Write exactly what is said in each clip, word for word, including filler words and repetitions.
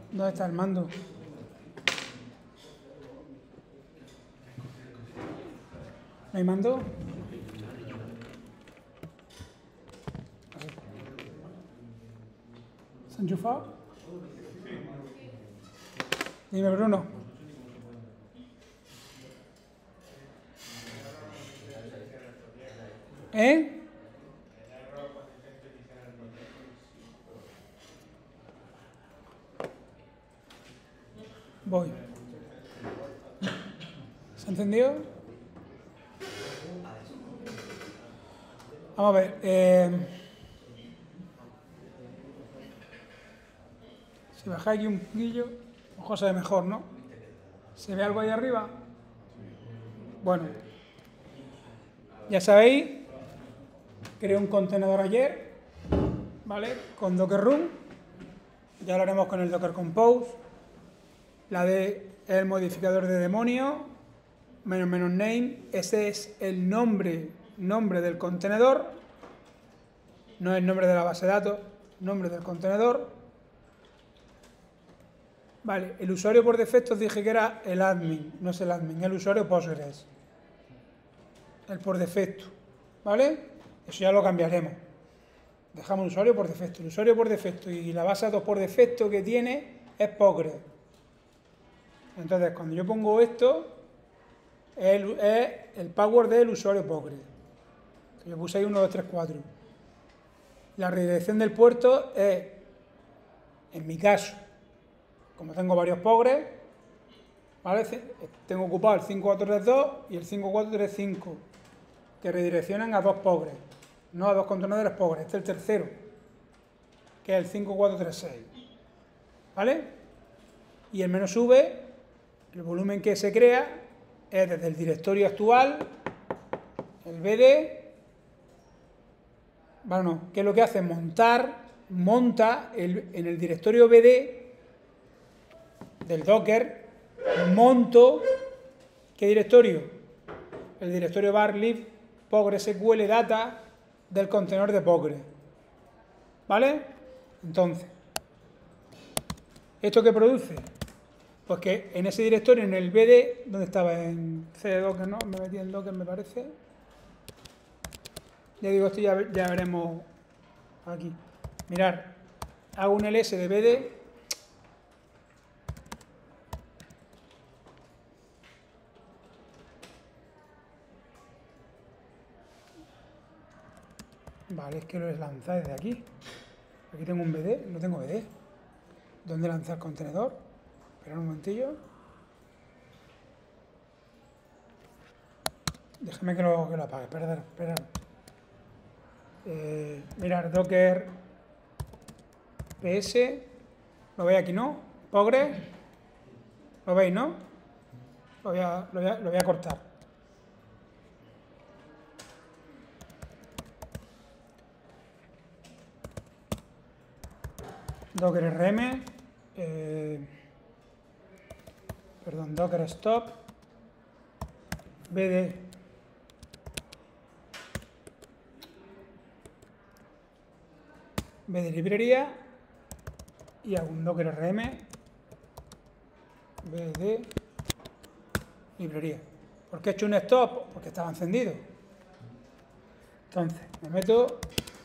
¿Dónde está el mando? ¿No hay mando? ¿Se ha enchufado? Dime, Bruno. ¿Eh? Voy. ¿Se ha encendido? Vamos a ver. Eh, si bajáis aquí un poquillo, a lo mejor se ve mejor, ¿no? ¿Se ve algo ahí arriba? Bueno. Ya sabéis, creé un contenedor ayer, ¿vale? Con Docker Run. Ya lo haremos con el Docker Compose. La D es el modificador de demonio, menos menos name, ese es el nombre, nombre del contenedor, no es el nombre de la base de datos, nombre del contenedor. Vale, el usuario por defecto os dije que era el admin, no es el admin, el usuario Postgres, el por defecto, ¿vale? Eso ya lo cambiaremos. Dejamos el usuario por defecto, el usuario por defecto y la base de datos por defecto que tiene es Postgres. Entonces, cuando yo pongo esto, es el, es el password del usuario Postgres. Yo puse ahí uno, dos, tres, cuatro. La redirección del puerto es, en mi caso, como tengo varios Postgres, ¿vale? Tengo ocupado el cinco cuatro tres dos y el cinco cuatro tres cinco, que redireccionan a dos Postgres, no a dos contenedores Postgres. Este es el tercero, que es el cinco cuatro tres seis. ¿Vale? Y el menos V, el volumen que se crea es desde el directorio actual, el B D, bueno, ¿qué es lo que hace? Montar, monta el, en el directorio B D del Docker, monto, ¿qué directorio? El directorio var lib PostgreSQL data del contenedor de Postgres, ¿vale? Entonces, ¿esto qué produce? Pues que en ese directorio, en el B D, ¿dónde estaba? En C de Docker, ¿no? Me metí en Docker, me parece. Ya digo, esto ya, ya veremos aquí. Mirad, hago un ls de B D. Vale, es que lo lanzáis desde aquí. Aquí tengo un B D, no tengo B D. ¿Dónde lanzar el contenedor? Esperad un momentillo. Déjame que lo, que lo apague, esperad, esperad. Eh, mirad, Docker P S, lo veis aquí, ¿no? Postgres, lo veis, ¿no? Lo voy a, lo voy a, lo voy a cortar. Docker R M, eh, perdón, Docker Stop, B D, B D librería y hago un Docker R M, B D librería. ¿Por qué he hecho un stop? Porque estaba encendido. Entonces, me meto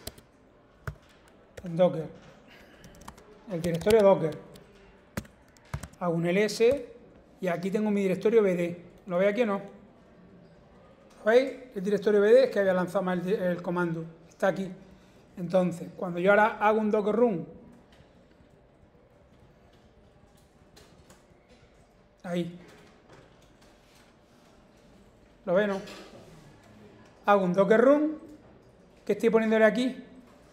en Docker, el directorio Docker, hago un ls y aquí tengo mi directorio B D. ¿Lo veis aquí o no? ¿Lo veis? El directorio B D es que había lanzado mal el, el comando. Está aquí. Entonces, cuando yo ahora hago un Docker Run, ahí, ¿lo ven, no? Hago un Docker Run, ¿qué estoy poniéndole aquí?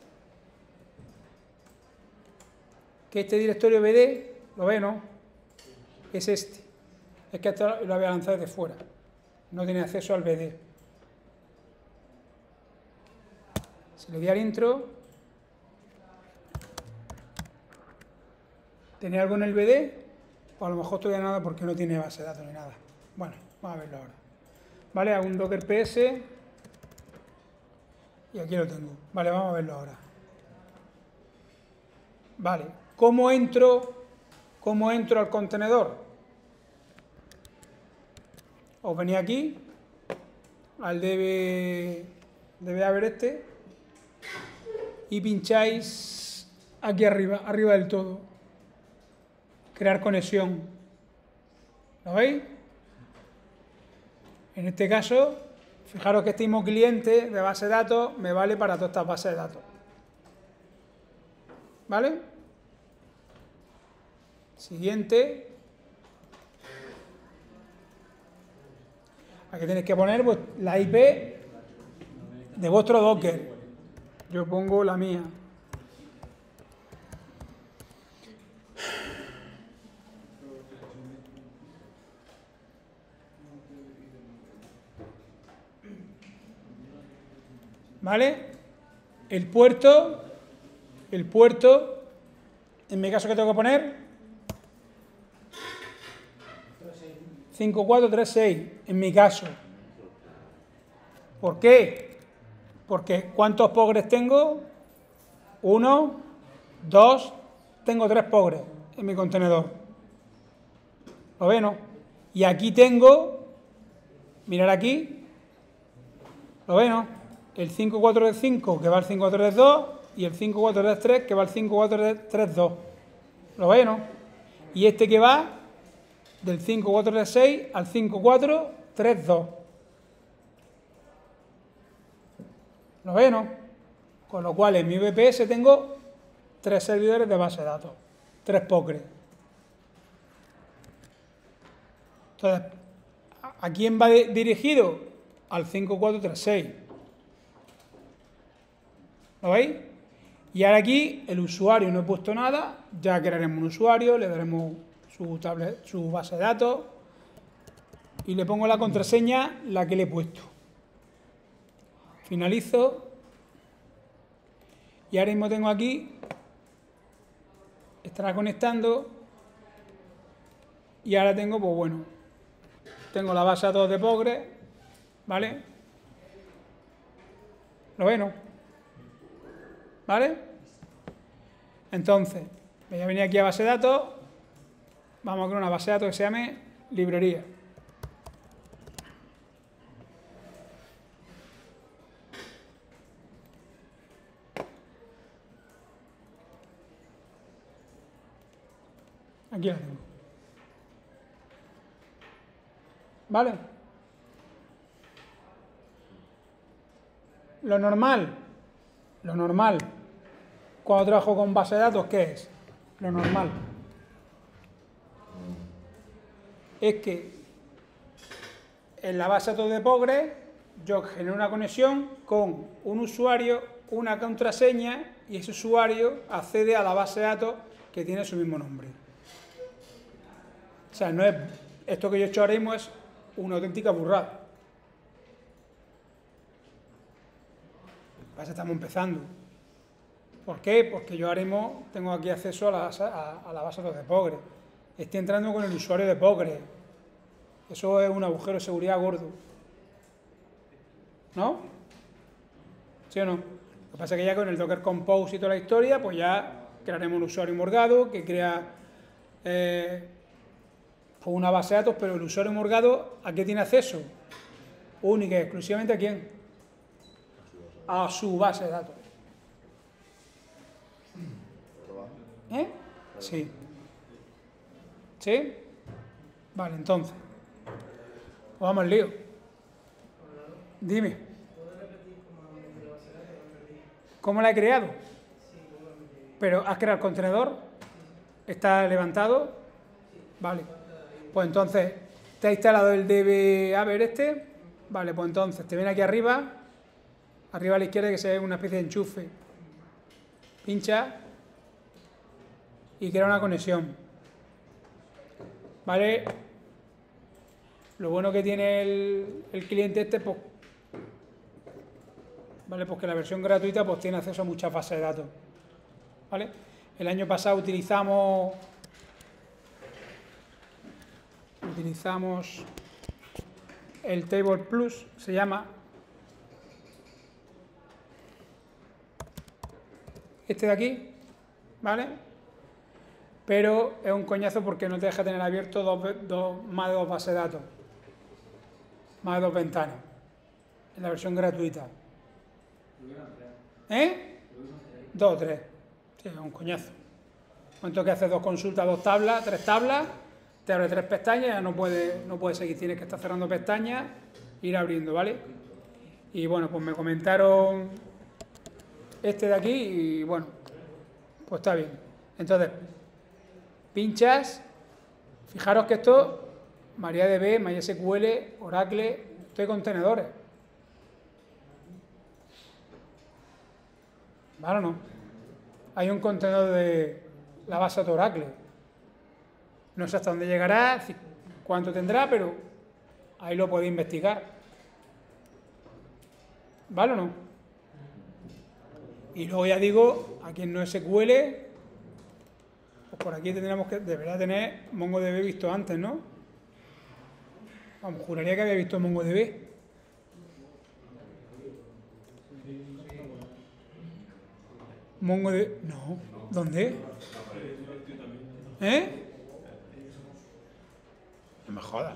Que este directorio B D, ¿lo ven, no? Es este. Es que esto lo había lanzado desde fuera. No tiene acceso al B D. Si le doy al intro, ¿tenía algo en el B D? O a lo mejor todavía nada porque no tiene base de datos ni nada. Bueno, vamos a verlo ahora. Vale, hago un Docker P S y aquí lo tengo. Vale, vamos a verlo ahora. Vale, ¿cómo entro ¿Cómo entro al contenedor? Os venís aquí, al debe, debe haber este, y pincháis aquí arriba, arriba del todo. Crear conexión. ¿Lo veis? En este caso, fijaros que este mismo cliente de base de datos me vale para todas estas bases de datos. ¿Vale? Siguiente. Aquí tenéis que poner la I P de vuestro Docker. Yo pongo la mía. ¿Vale? El puerto, el puerto, en mi caso, ¿qué tengo que poner? cinco cuatro tres seis, en mi caso. ¿Por qué? Porque ¿cuántos progres tengo? Uno, dos, tengo tres progres en mi contenedor. ¿Lo ven, no? Y aquí tengo, mirad aquí, ¿lo ven, no? El cinco cuatro tres cinco que va al cinco cuatro tres dos y el cinco cuatro tres tres que va al cinco cuatro tres dos. ¿Lo ven, no? Y este que va del cinco cuatro tres seis al cinco cuatro tres dos. ¿Lo ven, no? Con lo cual en mi V P S tengo tres servidores de base de datos, tres Postgres. Entonces, ¿a quién va dirigido? Al cinco cuatro tres seis. ¿Lo veis? Y ahora aquí el usuario no he puesto nada, ya crearemos un usuario, le daremos su, tablet, su base de datos y le pongo la contraseña, la que le he puesto. Finalizo y ahora mismo tengo aquí, estará conectando y ahora tengo, pues bueno, tengo la base de datos de Postgres, ¿vale? ¿Lo ven, no? ¿Vale? Entonces, voy a venir aquí a base de datos, vamos a crear una base de datos que se llame librería. Aquí la tengo. ¿Vale? Lo normal, lo normal, cuando trabajo con base de datos, ¿qué es? Lo normal es que en la base de datos de Postgres yo genero una conexión con un usuario, una contraseña y ese usuario accede a la base de datos que tiene su mismo nombre. O sea, no es, esto que yo he hecho ahora mismo es una auténtica burrada. Pues estamos empezando. ¿Por qué? Porque yo ahora mismo tengo aquí acceso a la, a, a la base de datos de Postgres. Estoy entrando con el usuario de Postgres. Eso es un agujero de seguridad gordo. ¿No? ¿Sí o no? Lo que pasa es que ya con el Docker Compose y toda la historia, pues ya crearemos un usuario morgado que crea eh, pues una base de datos, pero el usuario morgado, ¿a qué tiene acceso? Única y exclusivamente, ¿a quién? A su base de datos. ¿Eh? Sí. ¿Sí? Vale, entonces. Pues vamos al lío. Dime. ¿Cómo la he creado? Pero ¿has creado el contenedor? ¿Está levantado? Vale. Pues entonces, ¿te ha instalado el D B A ver este? Vale, pues entonces te viene aquí arriba, arriba a la izquierda, que se ve una especie de enchufe. Pincha y crea una conexión. ¿Vale? Lo bueno que tiene el, el cliente este, pues, ¿vale? Pues que la versión gratuita pues tiene acceso a muchas bases de datos. ¿Vale? El año pasado utilizamos utilizamos el Table Plus, se llama este de aquí, ¿vale? pero es un coñazo porque no te deja tener abierto dos, dos, más de dos bases de datos, más de dos ventanas, en la versión gratuita. ¿Eh? Dos o tres. Sí, es un coñazo. En el momento que haces dos consultas, dos tablas, tres tablas, te abre tres pestañas, ya no puedes no puede seguir, tienes que estar cerrando pestañas e ir abriendo, ¿vale? Y bueno, pues me comentaron este de aquí y bueno, pues está bien. Entonces, pinchas, fijaros que esto, MariaDB, MySQL, Oracle, esto hay contenedores. ¿Vale o no? Hay un contenedor de la base de Oracle. No sé hasta dónde llegará, cuánto tendrá, pero ahí lo podéis investigar. ¿Vale o no? Y luego ya digo, aquí en NoSQL, pues por aquí tendríamos que, debería tener MongoDB visto antes, ¿no? Vamos, juraría que había visto MongoDB. MongoDB, no, ¿dónde? ¿Eh? No me jodas.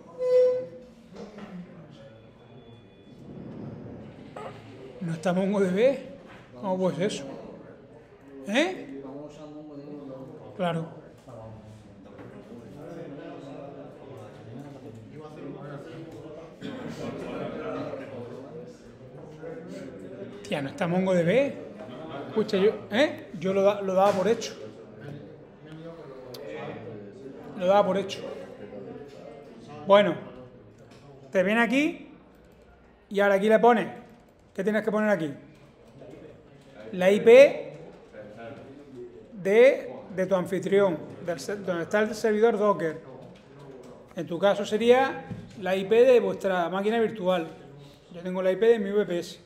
¿No está MongoDB? ¿Cómo puede ser eso? ¿Eh? Claro. Tía, ¿no está MongoDB? Escucha, yo, ¿eh? Yo lo, da, lo daba por hecho. Lo daba por hecho. Bueno, te viene aquí y ahora aquí le pones. ¿Qué tienes que poner aquí? La I P de, de tu anfitrión, del, donde está el servidor Docker. En tu caso sería la I P de vuestra máquina virtual. Yo tengo la I P de mi V P S.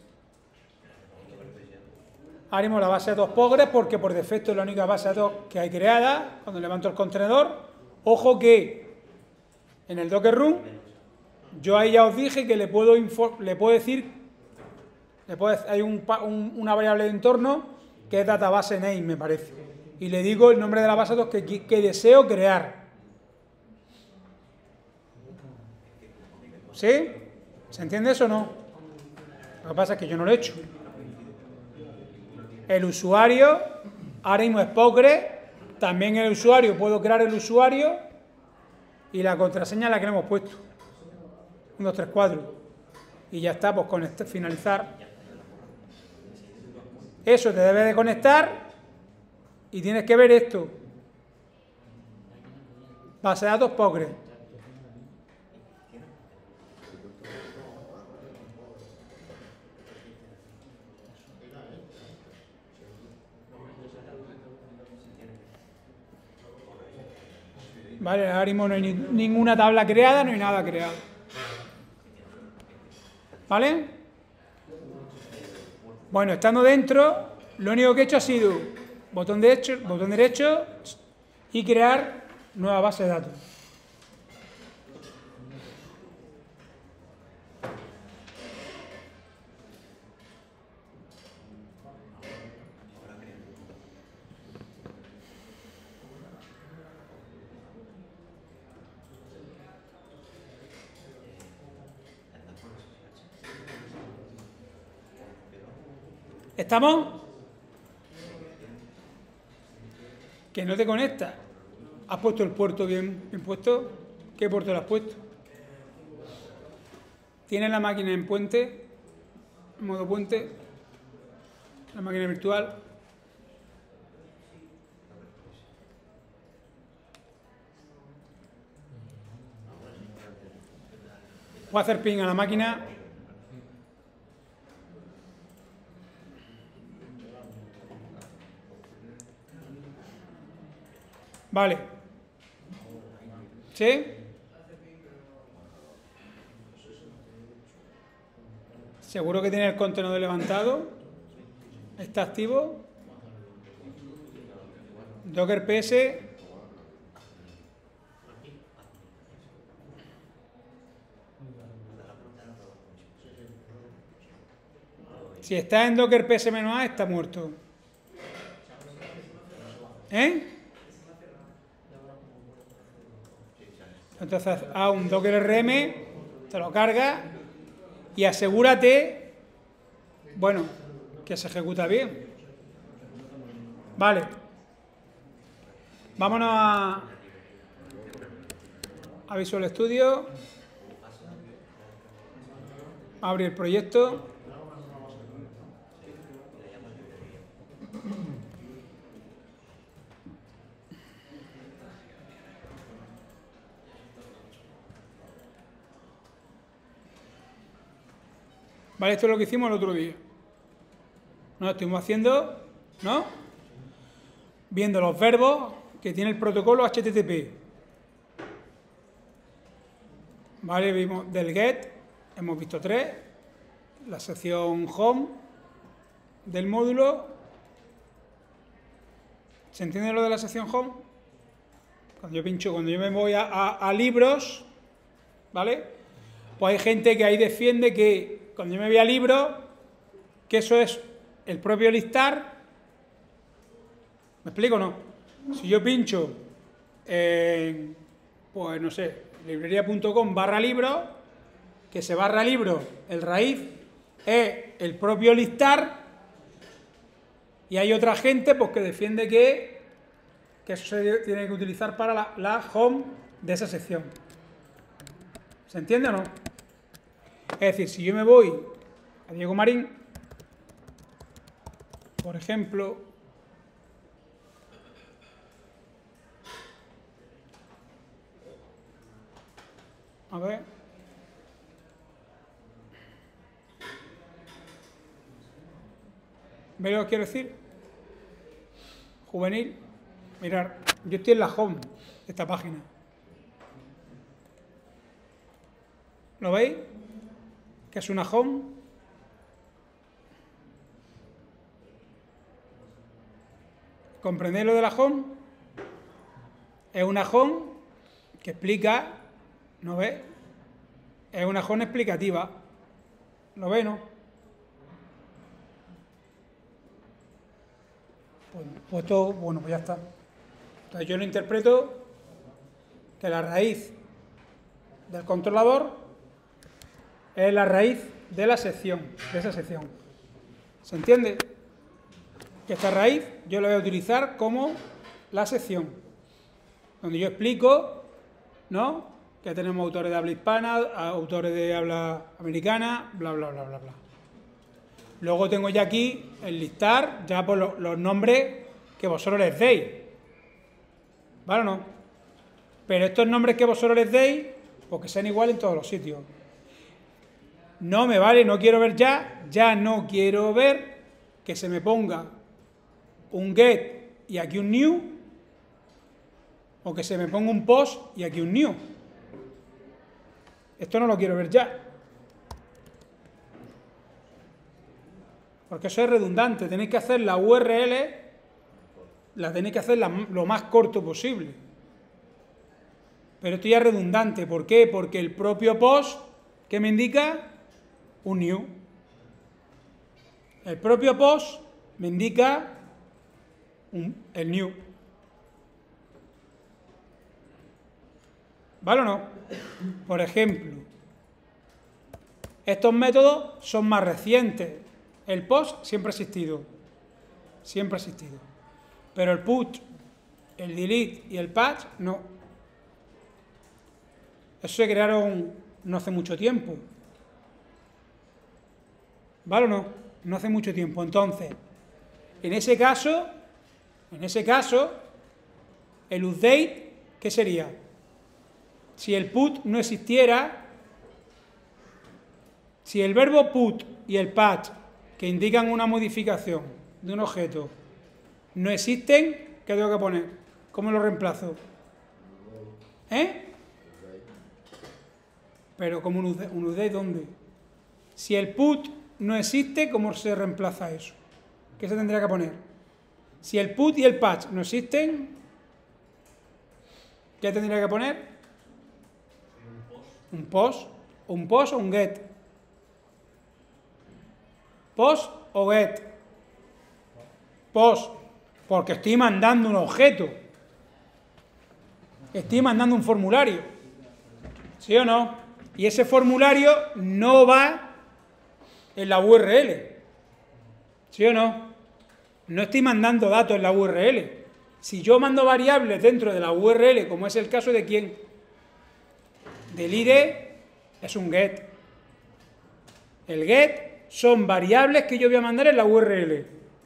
Haremos la base de datos Postgres porque por defecto es la única base de datos que hay creada. Cuando levanto el contenedor, ojo que en el Docker Run, yo ahí ya os dije que le puedo, le puedo decir, le puedo, hay un, un, una variable de entorno que es database name, me parece. Y le digo el nombre de la base de datos que, que deseo crear. ¿Sí? ¿Se entiende eso o no? Lo que pasa es que yo no lo he hecho. El usuario, ahora mismo es Postgres, también el usuario, puedo crear el usuario y la contraseña la que le hemos puesto. uno, dos, tres, cuatro. Y ya está, pues con este, finalizar. Eso te debe de conectar y tienes que ver esto. Base de datos Postgres. Vale, ahora mismo no hay ni, ninguna tabla creada, no hay nada creado. ¿Vale? Bueno, estando dentro, lo único que he hecho ha sido botón derecho, botón derecho y crear nueva base de datos. ¿Estamos? Que no te conecta. ¿Has puesto el puerto bien, bien puesto? ¿Qué puerto lo has puesto? ¿Tienes la máquina en puente? En modo puente. La máquina virtual. Voy a hacer ping a la máquina. Vale. ¿Sí? ¿Seguro que tiene el contenedor levantado? ¿Está activo? Docker P S. Si está en Docker P S-A, está muerto. ¿Eh? Entonces, haz un docker R M, te lo cargas y asegúrate, bueno, que se ejecuta bien. Vale. Vámonos a, a Visual Studio. Abrir el proyecto. Vale, esto es lo que hicimos el otro día. Nos estuvimos haciendo, ¿no? Viendo los verbos que tiene el protocolo H T T P. Vale, vimos del get, hemos visto tres, la sección home del módulo. ¿Se entiende lo de la sección home? Cuando yo pincho, cuando yo me voy a, a, a libros, ¿vale? Pues hay gente que ahí defiende que cuando yo me voy a libros, que eso es el propio listar. ¿Me explico o no? Si yo pincho en, pues no sé, librería punto com barra libros, que se barra libros, el raíz es el propio listar, y hay otra gente pues que defiende que, que eso se tiene que utilizar para la, la home de esa sección. ¿Se entiende o no? Es decir, si yo me voy a Diego Marín, por ejemplo, a ver, ¿veis lo que quiero decir? Juvenil, mirad, yo estoy en la home de esta página. ¿Lo veis? Que es una home. ¿Comprendéis lo de la home? Es una home que explica, ¿no ves? Es una home explicativa. ¿Lo veis, no? Pues, pues todo, bueno, pues ya está. Entonces yo lo interpreto que la raíz del controlador es la raíz de la sección, de esa sección. ¿Se entiende? Que esta raíz yo la voy a utilizar como la sección, donde yo explico, ¿no?, que tenemos autores de habla hispana, autores de habla americana, bla, bla, bla, bla, bla. Luego tengo ya aquí el listar, ya por los, los nombres que vosotros les deis. ¿Vale o no? Pero estos nombres que vosotros les deis, pues que sean iguales en todos los sitios. No me vale, no quiero ver ya, ya no quiero ver que se me ponga un get y aquí un new, o que se me ponga un post y aquí un new. Esto no lo quiero ver ya. Porque eso es redundante, tenéis que hacer la U R L, la tenéis que hacer la, lo más corto posible. Pero esto ya es redundante, ¿por qué? Porque el propio post, ¿qué me indica? Un new. El propio post me indica un, el new. ¿Vale o no? Por ejemplo, estos métodos son más recientes. El post siempre ha existido. Siempre ha existido. Pero el put, el delete y el patch, no. Eso se crearon no hace mucho tiempo. ¿Vale o no? No hace mucho tiempo. Entonces, en ese caso, en ese caso, el update, ¿qué sería? Si el put no existiera, si el verbo put y el patch, que indican una modificación de un objeto, no existen, ¿qué tengo que poner? ¿Cómo lo reemplazo? ¿Eh? Pero como un update, ¿un update dónde? Si el put no existe, ¿cómo se reemplaza eso? ¿Qué se tendría que poner? Si el put y el patch no existen, ¿qué tendría que poner? Un post. Un post o un get. Post o get. Post. Porque estoy mandando un objeto. Estoy mandando un formulario. ¿Sí o no? Y ese formulario no va en la U R L. ¿Sí o no? No estoy mandando datos en la U R L. Si yo mando variables dentro de la U R L, como es el caso de quién, del I D, es un get. El get son variables que yo voy a mandar en la U R L.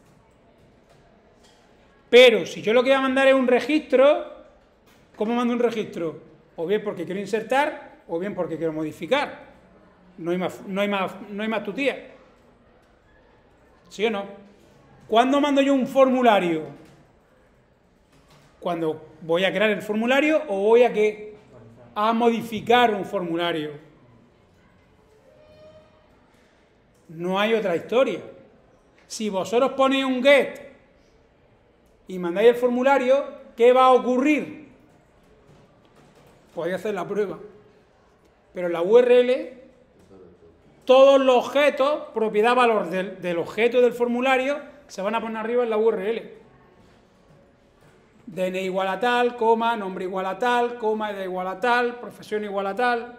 Pero si yo lo que voy a mandar es un registro, ¿cómo mando un registro? O bien porque quiero insertar, o bien porque quiero modificar. No hay más, no hay más, no hay más tutía. ¿Sí o no? ¿Cuándo mando yo un formulario? Cuando voy a crear el formulario o voy a qué? A modificar un formulario. No hay otra historia. Si vosotros ponéis un get y mandáis el formulario, ¿qué va a ocurrir? Podéis hacer la prueba. Pero en la U R L, todos los objetos, propiedad valor del, del objeto del formulario, se van a poner arriba en la U R L. D N I igual a tal, coma, nombre igual a tal, coma, edad igual a tal, profesión igual a tal.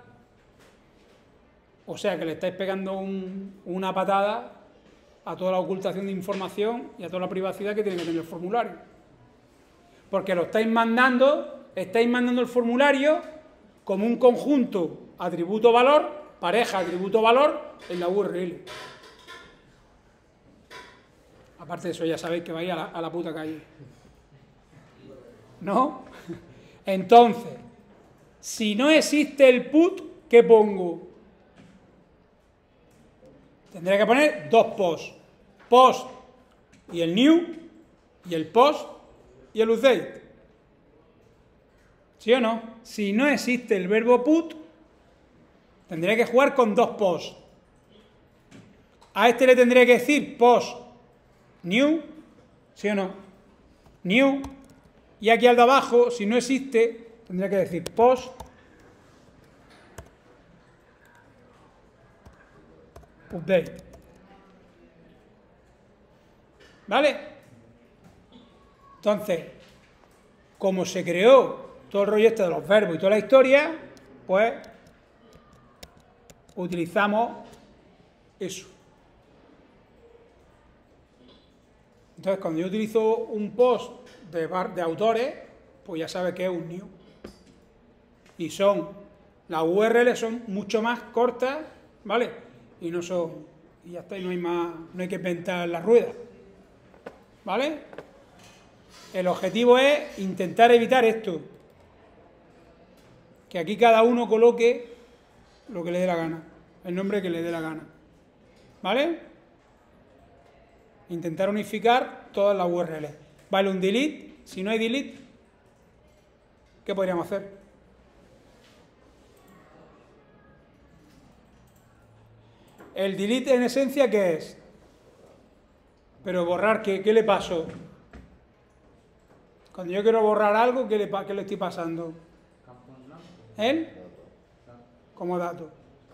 O sea que le estáis pegando un, una patada a toda la ocultación de información y a toda la privacidad que tiene que tener el formulario. Porque lo estáis mandando, estáis mandando el formulario como un conjunto atributo-valor, pareja atributo-valor en la U R L. Aparte de eso ya sabéis que vais a la, a la puta calle. ¿No? Entonces, si no existe el put, ¿qué pongo? Tendré que poner dos posts. Post y el new, y el post y el update. ¿Sí o no? Si no existe el verbo put, tendré que jugar con dos posts. A este le tendré que decir post new, ¿sí o no? New. Y aquí al de abajo, si no existe, tendría que decir post update. ¿Vale? Entonces, como se creó todo el rollo este de los verbos y toda la historia, pues utilizamos eso. Entonces, cuando yo utilizo un post de, bar, de autores, pues ya sabe que es un new. Y son, las U R L son mucho más cortas, ¿vale? Y no son, y ya está, y no hay más, no hay que inventar la rueda, ¿vale? El objetivo es intentar evitar esto, que aquí cada uno coloque lo que le dé la gana, el nombre que le dé la gana, ¿vale? Intentar unificar todas las U R L. Vale, un delete. Si no hay delete, ¿qué podríamos hacer? El delete en esencia, ¿qué es? Pero borrar, ¿qué, qué le pasó? Cuando yo quiero borrar algo, ¿qué le, qué le estoy pasando? ¿Él? Como dato.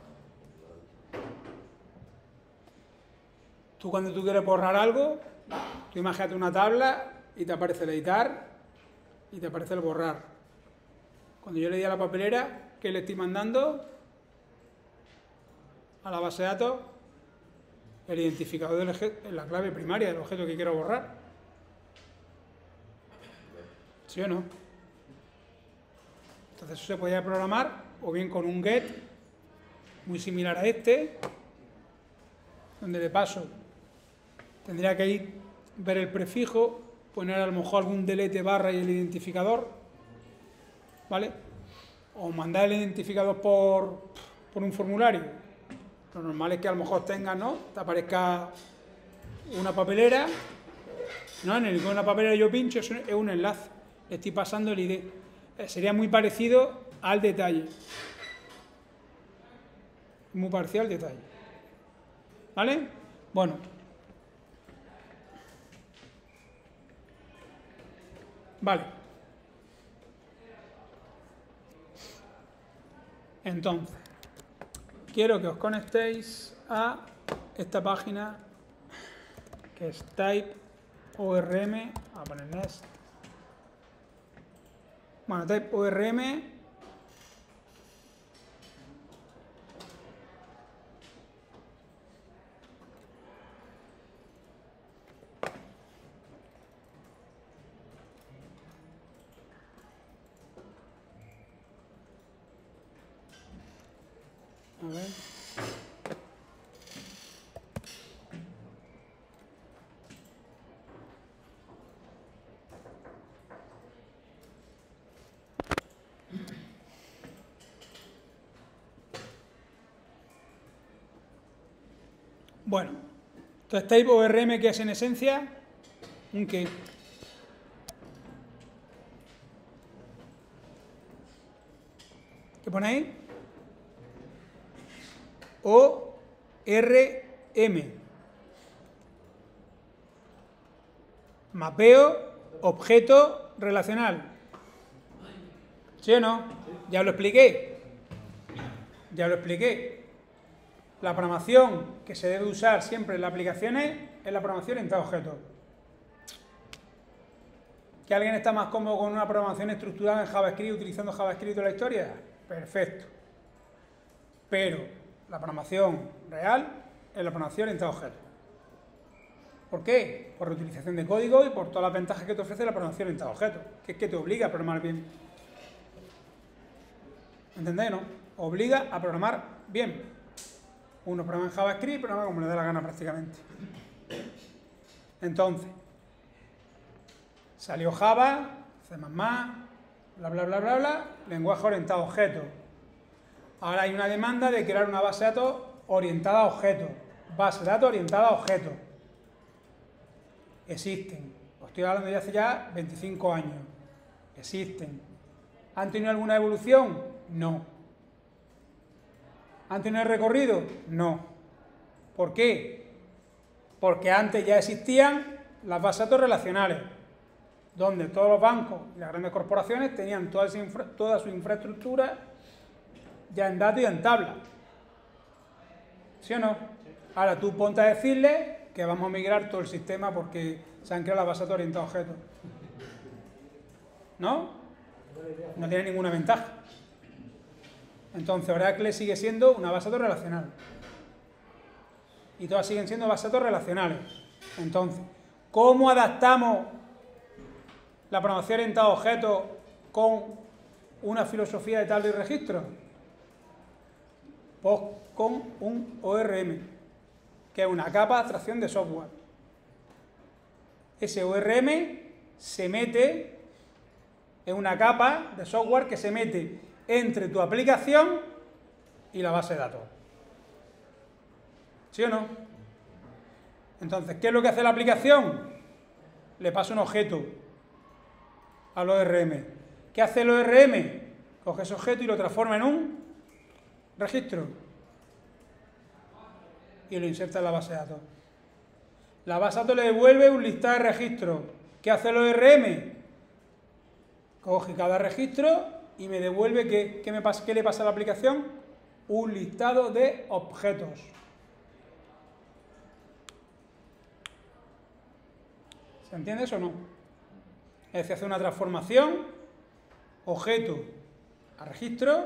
Tú cuando tú quieres borrar algo, tú imagínate una tabla y te aparece el editar y te aparece el borrar. Cuando yo le di a la papelera, ¿qué le estoy mandando? A la base de datos, el identificador del objeto, la clave primaria del objeto que quiero borrar. ¿Sí o no? Entonces eso se podría programar o bien con un get muy similar a este, donde de paso tendría que ir, ver el prefijo, poner a lo mejor algún delete barra y el identificador, ¿vale? O mandar el identificador por, por un formulario. Lo normal es que a lo mejor tengas, ¿no? Te aparezca una papelera, ¿no? En el icono de la papelera yo pincho, es un enlace, le estoy pasando el I D. Eh, sería muy parecido al detalle. Muy parecido al detalle. ¿Vale? Bueno. Vale. Entonces, quiero que os conectéis a esta página que es type orm, a poner nest. Bueno, type orm A ver. Bueno, entonces type O R M, que es en esencia un qué. ¿Qué ponéis? O R M. Mapeo, objeto relacional. ¿Sí o no? Ya lo expliqué. Ya lo expliqué. La programación que se debe usar siempre en las aplicaciones es la programación orientada a objetos. ¿Que alguien está más cómodo con una programación estructurada en JavaScript, utilizando JavaScript toda la historia? Perfecto. Pero la programación real es la programación orientada a objetos. ¿Por qué? Por reutilización de código y por todas las ventajas que te ofrece la programación orientada a objetos, que es que te obliga a programar bien. ¿Entendéis, no? Obliga a programar bien. Uno programa en JavaScript, programa como le dé la gana prácticamente. Entonces, salió Java, C más más, bla, bla, bla, bla, bla, lenguaje orientado a objetos. Ahora hay una demanda de crear una base de datos orientada a objetos. Base de datos orientada a objetos. Existen. Os estoy hablando de hace ya veinticinco años. Existen. ¿Han tenido alguna evolución? No. ¿Han tenido recorrido? No. ¿Por qué? Porque antes ya existían las bases de datos relacionales, donde todos los bancos y las grandes corporaciones tenían toda, esa infra, toda su infraestructura ya en datos y en tabla. ¿Sí o no? Ahora tú ponte a decirle que vamos a migrar todo el sistema porque se han creado las bases de datos orientadas a objetos. ¿No? No tiene ninguna ventaja. Entonces Oracle sigue siendo una base de datos relacional. Y todas siguen siendo bases de datos relacionales. Entonces, ¿cómo adaptamos la programación orientada a objetos con una filosofía de tabla y registro? Pues con un O R M, que es una capa de abstracción de software. Ese O R M se mete en una capa de software que se mete entre tu aplicación y la base de datos. ¿Sí o no? Entonces, ¿qué es lo que hace la aplicación? Le pasa un objeto al O R M. ¿Qué hace el O R M? Coge ese objeto y lo transforma en un registro y lo inserta en la base de datos. La base de datos le devuelve un listado de registros. ¿Qué hace el O R M? Coge cada registro y me devuelve ¿qué, qué, me pasa, qué le pasa a la aplicación? Un listado de objetos. ¿Se entiende eso o no? Es decir, hace una transformación objeto a registro.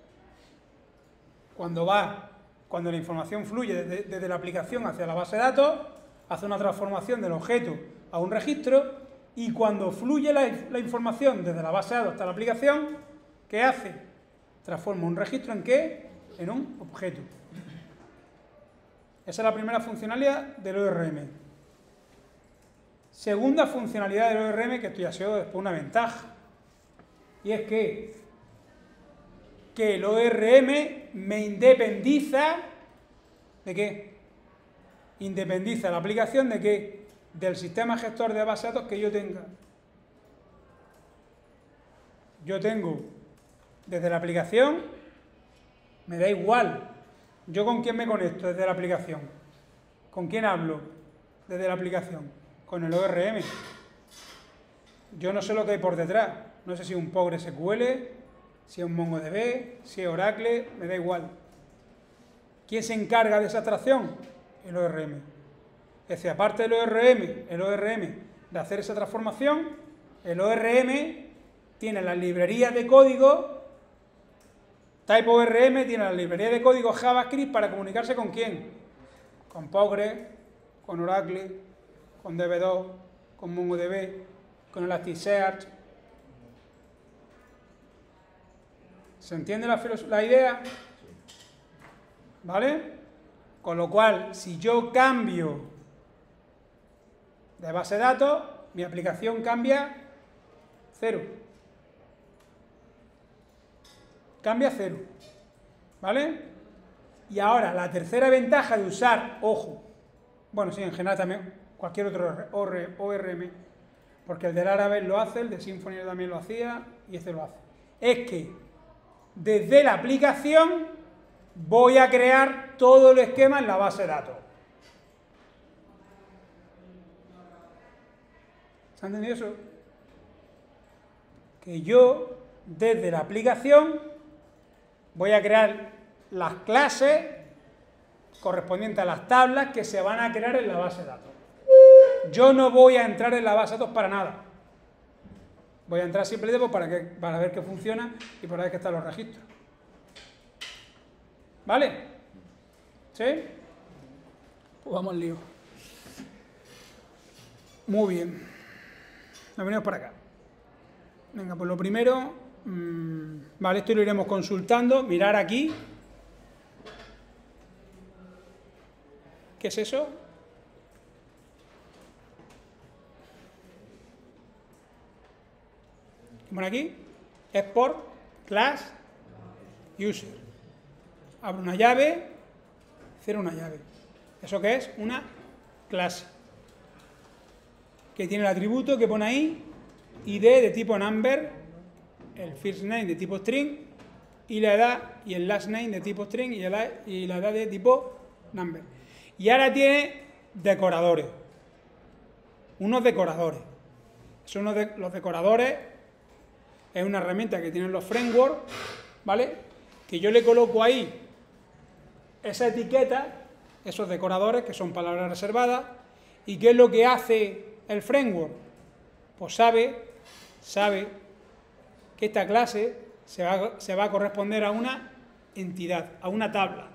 Cuando va, cuando la información fluye desde, desde la aplicación hacia la base de datos, hace una transformación del objeto a un registro, y cuando fluye la, la información desde la base de datos hasta la aplicación, ¿qué hace? Transforma un registro en ¿qué? En un objeto. Esa es la primera funcionalidad del O R M. Segunda funcionalidad del O R M, que esto ya ha sido después una ventaja, y es que que el O R M me independiza ¿de qué? Independiza la aplicación de qué? Del sistema gestor de base de datos que yo tenga. Yo tengo desde la aplicación, me da igual. ¿Yo con quién me conecto desde la aplicación? ¿Con quién hablo desde la aplicación? Con el O R M. Yo no sé lo que hay por detrás. No sé si es un PostgreSQL, si es un MongoDB, si es Oracle, me da igual. ¿Quién se encarga de esa abstracción? El O R M. Es decir, aparte del O R M, el O R M de hacer esa transformación, el O R M tiene las librerías de código, Type O R M tiene las librerías de código JavaScript para comunicarse con quién. Con Postgres, con Oracle, con D B dos, con MongoDB, con Elasticsearch. ¿Se entiende la, la idea? ¿vale? Con lo cual, si yo cambio de base de datos, mi aplicación cambia cero. Cambia cero, ¿vale? Y ahora, la tercera ventaja de usar, ojo, bueno, sí, en general también, cualquier otro O R M, porque el del Laravel lo hace, el de Symfony también lo hacía, y este lo hace, es que desde la aplicación voy a crear todo el esquema en la base de datos. ¿Se ha entendido eso? Que yo, desde la aplicación, voy a crear las clases correspondientes a las tablas que se van a crear en la base de datos. Yo no voy a entrar en la base de datos para nada. Voy a entrar simplemente para, que, para ver que funciona y para ver que están los registros. ¿Vale? ¿Sí? Pues vamos al lío. Muy bien. Nos venimos para acá. Venga, pues lo primero, mmm, vale, esto lo iremos consultando. Mirar aquí. ¿Qué es eso? Bueno, aquí, export class user. Abro una llave, cierro una llave. ¿Eso qué es? Una clase. Que tiene el atributo que pone ahí, I D de tipo number, el first name de tipo string, y la edad, y el last name de tipo string, y la, y la edad de tipo number. Y ahora tiene decoradores. Unos decoradores. Son unos de, los decoradores. Es una herramienta que tienen los frameworks, ¿vale? Que yo le coloco ahí esa etiqueta, esos decoradores, que son palabras reservadas, y ¿qué es lo que hace el framework? Pues sabe, sabe que esta clase se va, se va a corresponder a una entidad, a una tabla.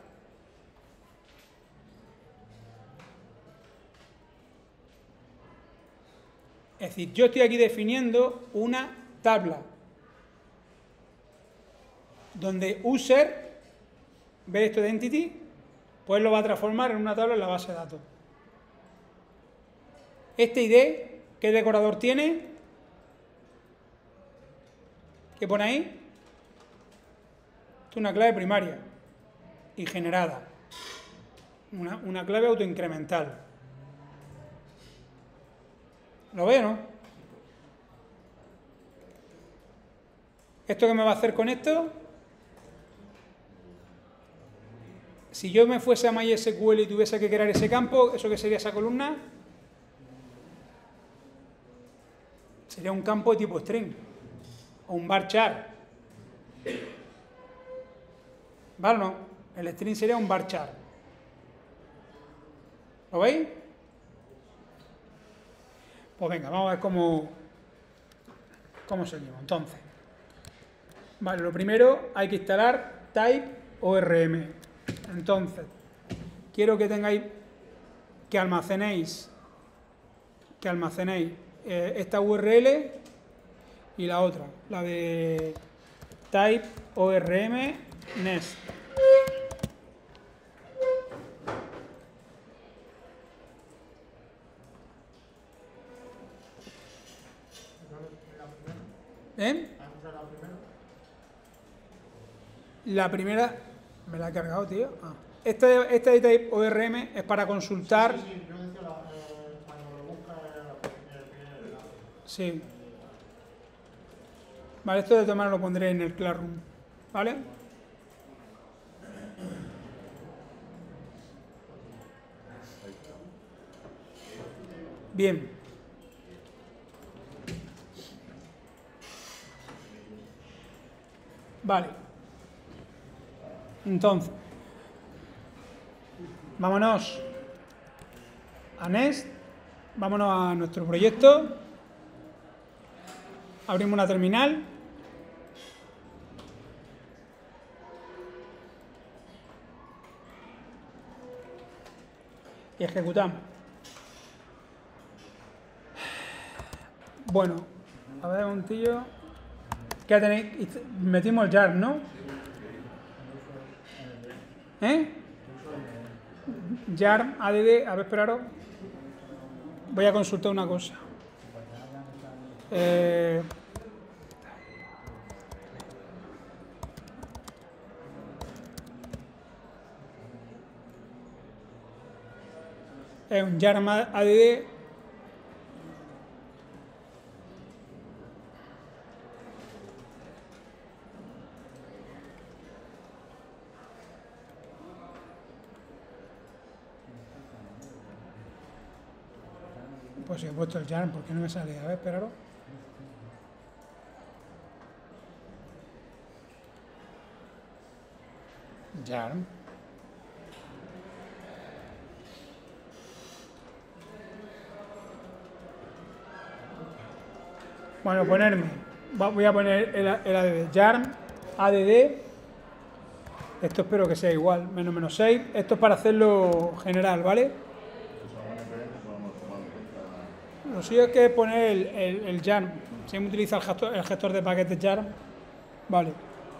Es decir, yo estoy aquí definiendo una tabla donde user ve esto de entity, pues lo va a transformar en una tabla en la base de datos. Este I D, ¿qué decorador tiene? ¿Qué pone ahí? Esto es una clave primaria y generada. Una, una clave autoincremental. ¿Lo ve o no? ¿Esto qué me va a hacer con esto? Si yo me fuese a MySQL y tuviese que crear ese campo, ¿eso qué sería esa columna? Sería un campo de tipo string o un varchar. ¿Vale o no? El string sería un varchar. ¿Lo veis? Pues venga, vamos a ver cómo, cómo seguimos. Entonces, vale, lo primero hay que instalar type O R M. Entonces, quiero que tengáis, que almacenéis, que almacenéis eh, esta U R L y la otra, la de type O R M nest. ¿Eh? La primera, me la he cargado, tío. Ah. Este, este de type O R M es para consultar. Sí, sí, yo decía la, eh, cuando lo busca el primer. Sí. Vale, esto de tomar lo pondré en el Classroom. ¿Vale? Bien. Vale. Entonces, vámonos a Nest, vámonos a nuestro proyecto, abrimos una terminal, y ejecutamos. Bueno, a ver un tío, ¿qué tenéis? Metimos el jar, ¿no? ¿Eh? yarm add, a ver, esperaros. Voy a consultar una cosa. Eh, es un yarm add. Pues si he puesto el yarm, ¿por qué no me sale? A ver, esperaros. Yarm. Bueno, ponerme. Voy a poner el, el add. Yarm, add. Esto espero que sea igual. Menos menos seis. Esto es para hacerlo general, ¿vale? Lo suyo es que poner el, el, el yarm. Si me utiliza el gestor, el gestor de paquetes yarm, vale.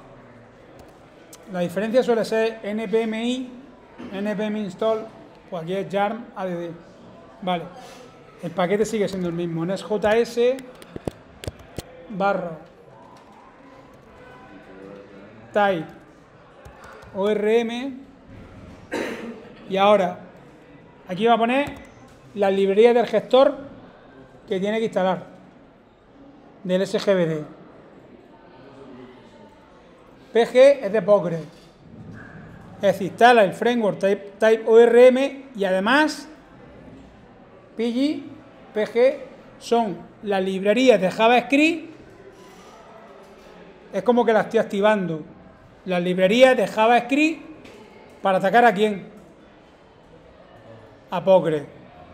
La diferencia suele ser npmi, npm install, pues aquí es yarm add. Vale. El paquete sigue siendo el mismo. Nextjs barra type orm. Y ahora aquí va a poner la librería del gestor que tiene que instalar del S G B D. P G es de Postgres, es decir, instala el framework type, type orm y además P G, P G son las librerías de JavaScript. Es como que las estoy activando, las librerías de JavaScript para atacar a quién, a Postgres.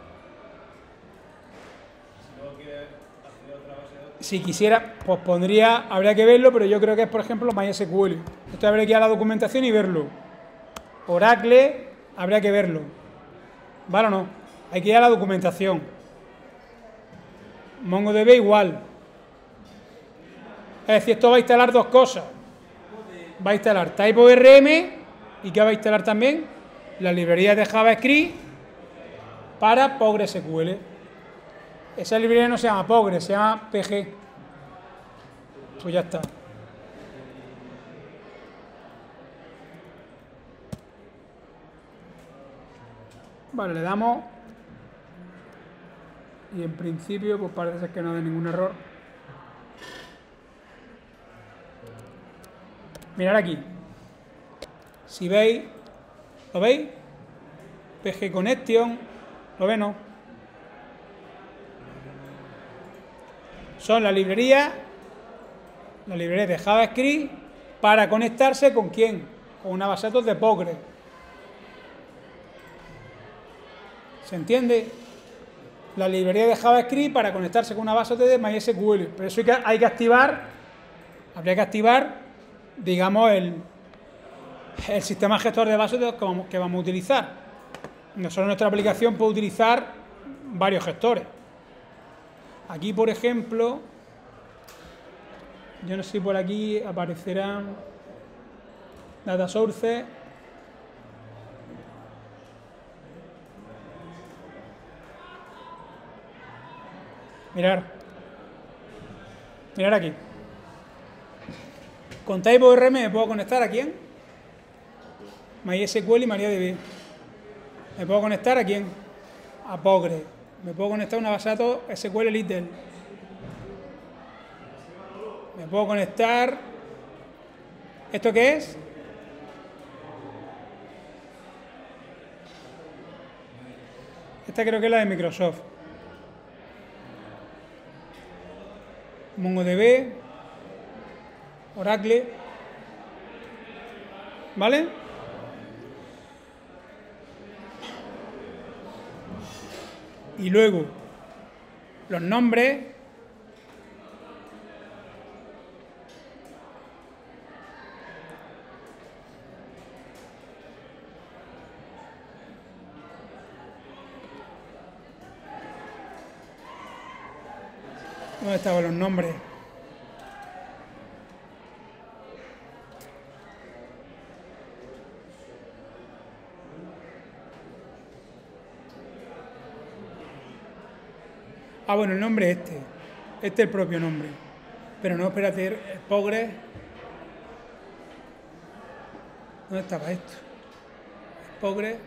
Si quisiera, pues pondría, habría que verlo, pero yo creo que es, por ejemplo, MySQL. Esto habría que ir a la documentación y verlo. Oracle, habría que verlo. ¿Vale o no? Hay que ir a la documentación. MongoDB igual. Es decir, esto va a instalar dos cosas. Va a instalar TypeORM y ¿qué va a instalar también? Las librerías de JavaScript para PostgreSQL. Esa librería no se llama Postgres, se llama P G. Pues ya está. Vale, le damos. Y en principio, pues parece ser que no hay ningún error. Mirad aquí. Si veis, ¿lo veis? P G Connection, ¿lo ven, no? Son las librerías, las librerías de JavaScript para conectarse con quién, con una base de datos de Postgres. ¿Se entiende? La librería de JavaScript para conectarse con una base de datos de MySQL. Pero eso hay que, hay que activar, habría que activar, digamos, el, el sistema gestor de bases de datos que vamos a utilizar. Nosotros nuestra aplicación puede utilizar varios gestores. Aquí, por ejemplo, yo no sé si por aquí aparecerán data sources. Mirar. Mirar aquí. Con TypeORM me puedo conectar a quién? MySQL y MariaDB. Me puedo conectar a quién? A Postgres. Me puedo conectar a una base de datos S Q L Little. Me puedo conectar. ¿Esto qué es? Esta creo que es la de Microsoft. MongoDB. Oracle. ¿Vale? Y luego, los nombres. ¿Dónde estaban los nombres? Ah, bueno, el nombre es este. Este es el propio nombre. Pero no, espérate, el Progress. ¿Dónde estaba esto? Progress.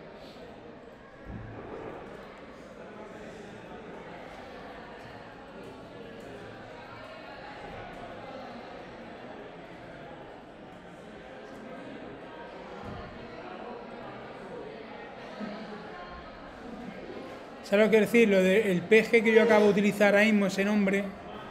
¿Sabes lo que quiero decir? Lo del P G que yo acabo de utilizar ahora mismo, ese nombre.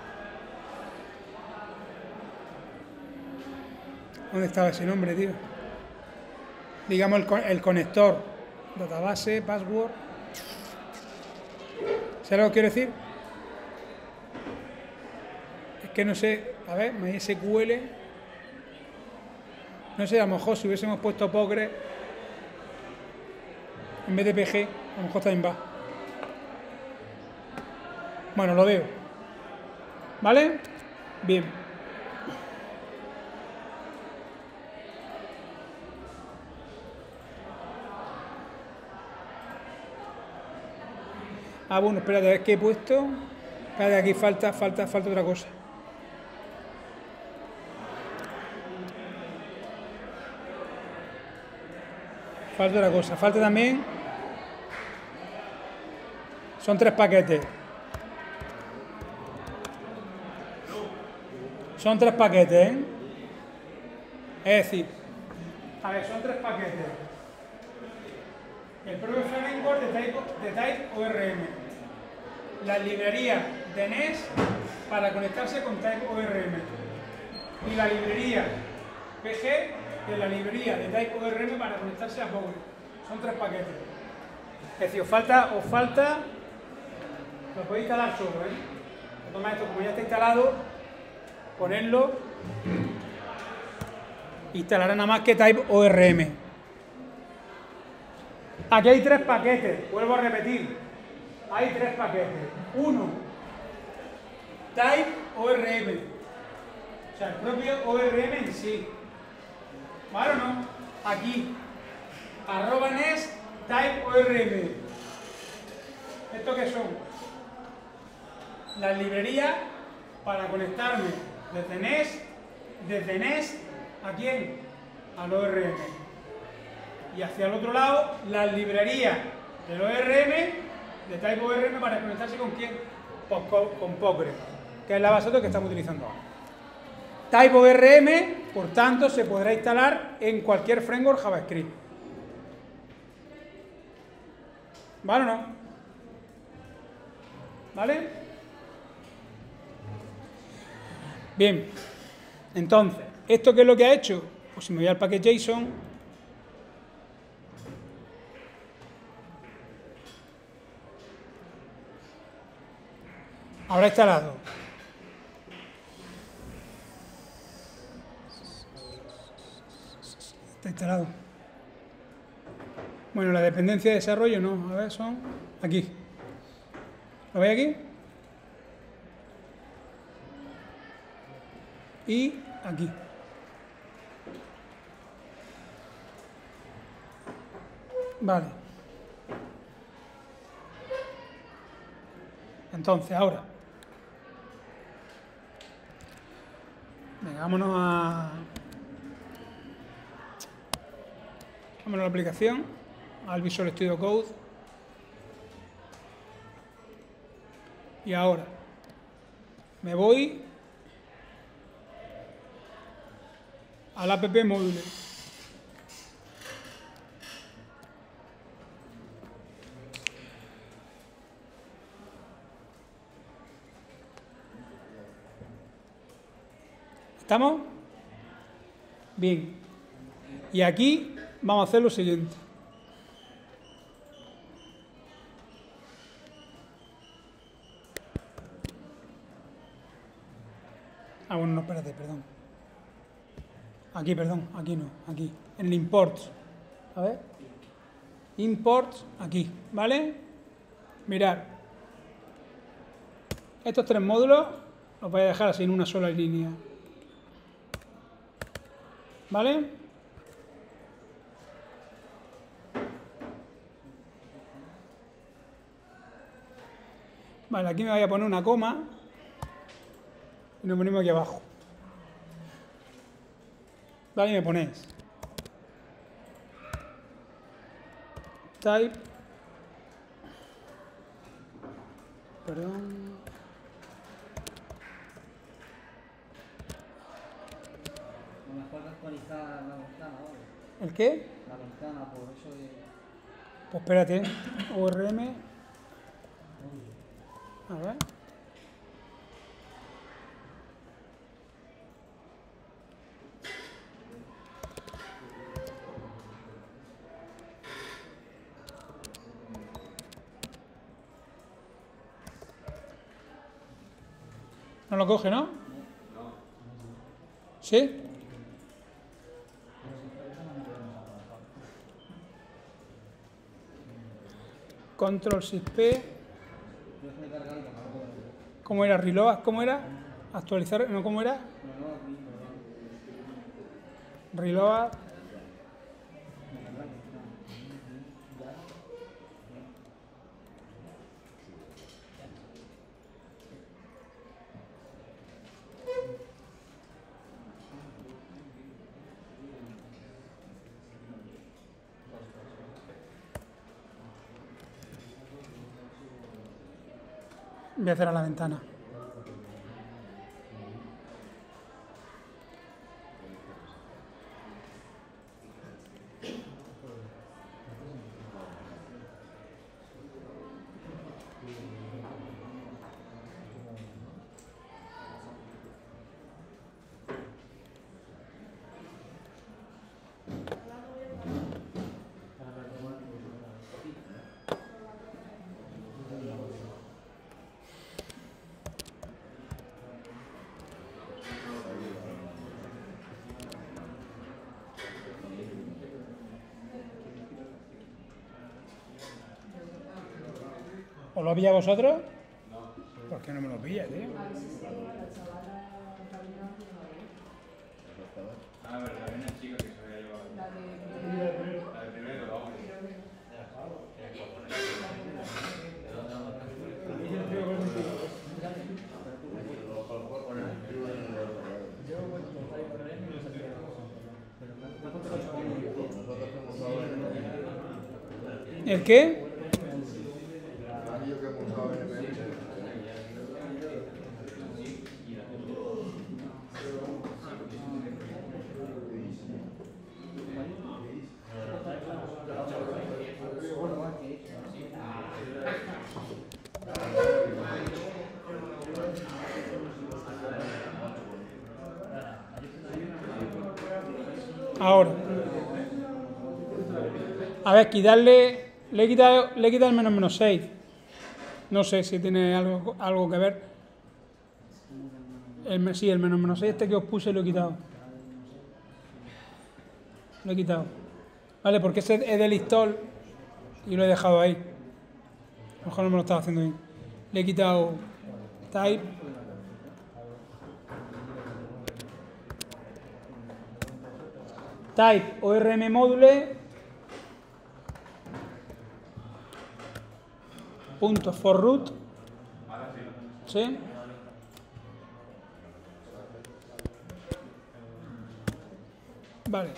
¿Dónde estaba ese nombre, tío? Digamos el, el conector. Database, password. ¿Sabes lo que quiero decir? Es que no sé. A ver, MySQL. No sé, a lo mejor si hubiésemos puesto Postgres en vez de P G, a lo mejor también va. Bueno, lo veo. ¿Vale? Bien. Ah, bueno, espérate, a ver qué he puesto. Espérate, aquí falta, falta, falta otra cosa. Falta otra cosa. Falta también. Son tres paquetes. Son tres paquetes, ¿eh? Es decir, a ver, son tres paquetes. El propio framework de type, de type O R M. La librería de N E S para conectarse con type O R M. Y la librería P G de la librería de type O R M para conectarse a Postgres. Son tres paquetes. Es decir, os falta, os falta, lo podéis instalar solo, ¿eh? Toma esto, como ya está instalado, ponerlo, instalará nada más que type O R M. Aquí hay tres paquetes, vuelvo a repetir, hay tres paquetes. Uno, type O R M, o sea, el propio O R M en sí. ¿Vale o no? Aquí, arroba N E S, type O R M. ¿Esto qué son? Las librerías para conectarme desde N E S, desde N E S, ¿a quién? Al O R M. Y hacia el otro lado, las librerías del O R M, de type O R M, para conectarse con quién? Pues con, con Postgres, que es la base de datos que estamos utilizando ahora. Type O R M, por tanto, se podrá instalar en cualquier framework JavaScript. ¿Vale o no? ¿Vale? Bien. Entonces, ¿esto qué es lo que ha hecho? Pues si me voy al paquete JSON, habrá instalado está instalado. Bueno, la dependencia de desarrollo no, a ver, son aquí. ¿Lo veis aquí? Y aquí. Vale. Entonces, ahora. Venga, vámonos a... Vámonos a la aplicación, al Visual Studio Code. Y ahora me voy al app móvil. ¿Estamos? Bien. Y aquí vamos a hacer lo siguiente. Ah, bueno, no, espérate, perdón. Aquí, perdón, aquí no, aquí. En el import. A ver. Import, aquí, ¿vale? Mirad. Estos tres módulos los voy a dejar así en una sola línea. ¿Vale? Vale, aquí me voy a poner una coma y nos ponemos aquí abajo. Vale, y me ponéis type, perdón, mejor actualizar la ventana ahora. ¿el qué? La ventana, por eso de... Pues espérate, O R M, a ver. ¿No lo coge, no? ¿Sí? Control seis P. ¿Cómo era? Reload, ¿cómo era? Actualizar, ¿no? ¿Cómo era? Reload. Voy a cerrar la ventana. ¿Os lo pilla vosotros? No. ¿Por qué no me lo pilla, tío? Ah, verdad, hay una chica que se había llevado. La de la de primero, vamos. ¿El qué? Ahora. A ver, quitarle... Le he quitado, le he quitado el menos menos seis. No sé si tiene algo, algo que ver. El, sí, el menos menos seis este que os puse lo he quitado. Lo he quitado. Vale, porque ese es del install y lo he dejado ahí. A lo mejor no me lo estaba haciendo bien. Le he quitado type. Type O R M module. Punto for root. ¿Sí? Vale.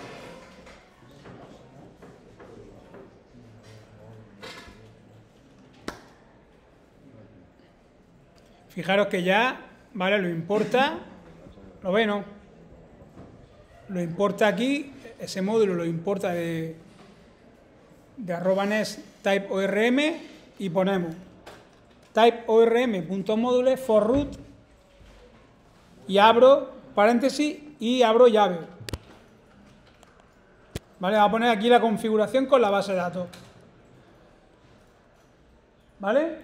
Fijaros que ya, vale, lo importa, lo ve, ¿no? Lo importa aquí, ese módulo lo importa de, de arroba nest type O R M y ponemos type O R M.module for root y abro paréntesis y abro llave. Vale, vamos a poner aquí la configuración con la base de datos. ¿Vale?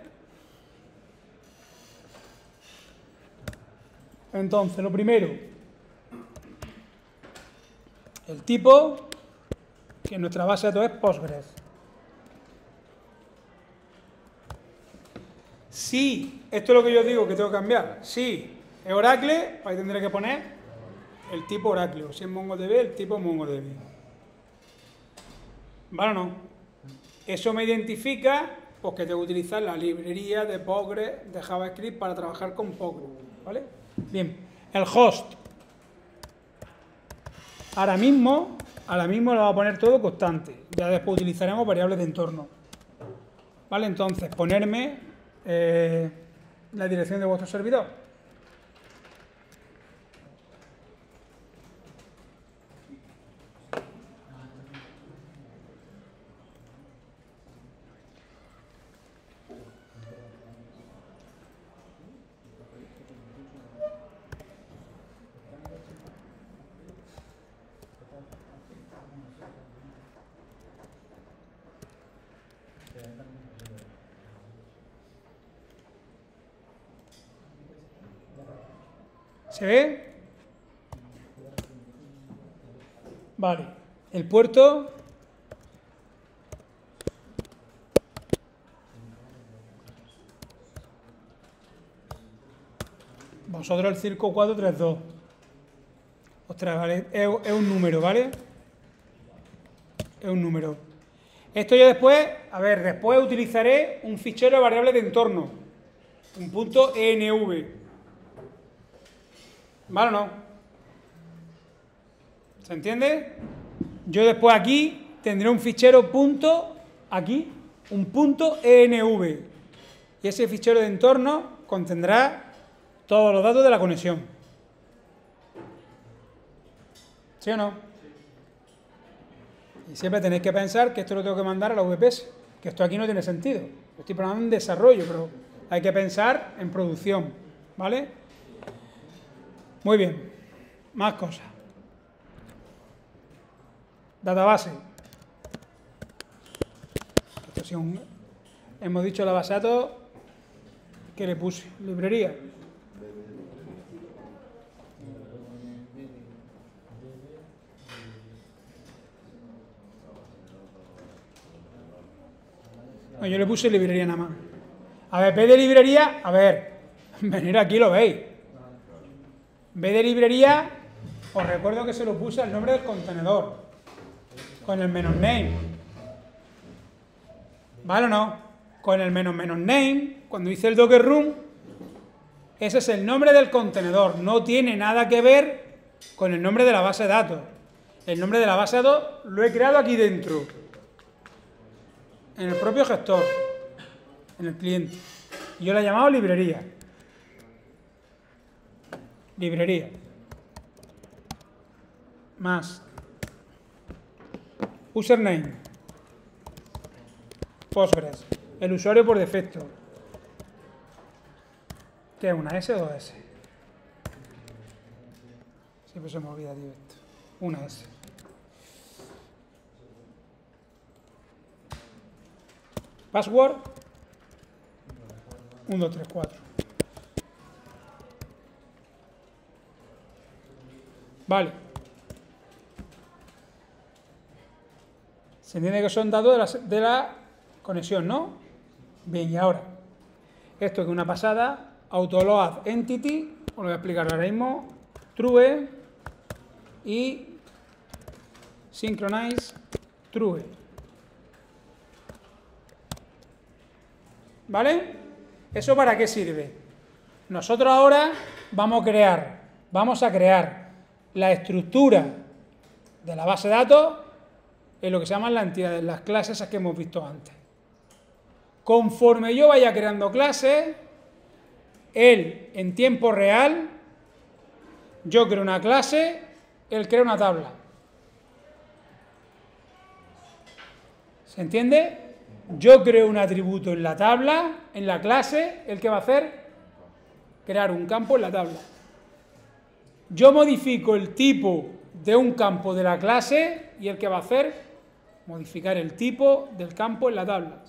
Entonces, lo primero, el tipo, que en nuestra base de datos es Postgres. Si, esto es lo que yo digo que tengo que cambiar, si es Oracle, ahí tendré que poner el tipo Oracle, o si es MongoDB, el tipo MongoDB. ¿Vale o no? Eso me identifica pues que tengo que utilizar la librería de Postgres de JavaScript para trabajar con Postgres, ¿vale? Bien, el host. Ahora mismo, ahora mismo lo voy a poner todo constante. Ya después utilizaremos variables de entorno. ¿Vale? Entonces, ponerme eh, la dirección de vuestro servidor. ¿Se ve? Vale. El puerto. Vosotros el circo cuatro tres dos. Ostras, vale. Es, es un número, ¿vale? Es un número. Esto yo después, a ver, después utilizaré un fichero de variables de entorno. Un punto env. ¿Vale o no? ¿Se entiende? Yo después aquí tendré un fichero punto, aquí, un punto env. Y ese fichero de entorno contendrá todos los datos de la conexión. ¿Sí o no? Y siempre tenéis que pensar que esto lo tengo que mandar a la V P S, que esto aquí no tiene sentido. Estoy programando en desarrollo, pero hay que pensar en producción, ¿vale? Muy bien, más cosas. Database. Esto sí un... Hemos dicho la base de datos que le puse. Librería. No, yo le puse librería nada más. A ver, B de librería, a ver, venir aquí lo veis. B de librería, os recuerdo que se lo puse al nombre del contenedor, con el menos name. ¿Vale o no? Con el menos menos name, cuando hice el docker run, ese es el nombre del contenedor, no tiene nada que ver con el nombre de la base de datos. El nombre de la base de datos lo he creado aquí dentro, en el propio gestor, en el cliente. Y yo la he llamado librería. Librería. Más. Username. Postgres. El usuario por defecto. ¿Qué es una S o dos S? Siempre se me olvida, tío, esto. Una S. Password. uno, dos, tres, cuatro. Vale. Se entiende que son datos de la, de la conexión, ¿no? Bien, y ahora, esto que es una pasada, autoload entity, os lo voy a explicar ahora mismo, true y synchronize true. ¿Vale? ¿Eso para qué sirve? Nosotros ahora vamos a crear, vamos a crear la estructura de la base de datos en lo que se llaman las entidades, las clases esas que hemos visto antes. Conforme yo vaya creando clases, él en tiempo real, yo creo una clase, él crea una tabla. ¿Se entiende? Yo creo un atributo en la tabla, en la clase, ¿el que va a hacer? Crear un campo en la tabla. Yo modifico el tipo de un campo de la clase y el que va a hacer, modificar el tipo del campo en la tabla.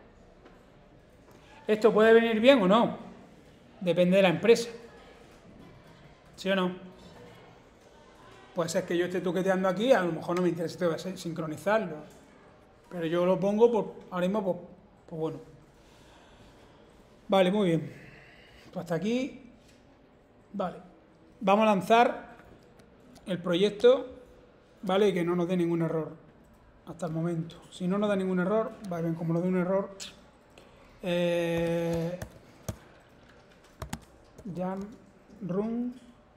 ¿Esto puede venir bien o no? Depende de la empresa. ¿Sí o no? Puede ser que yo esté toqueteando aquí, a lo mejor no me interesa sincronizarlo. Pero yo lo pongo por, ahora mismo, pues, pues bueno. Vale, muy bien. Pues hasta aquí. Vale. Vamos a lanzar el proyecto, ¿vale? Y que no nos dé ningún error hasta el momento. Si no nos da ningún error, vale, bien, como nos dé un error, eh, jam room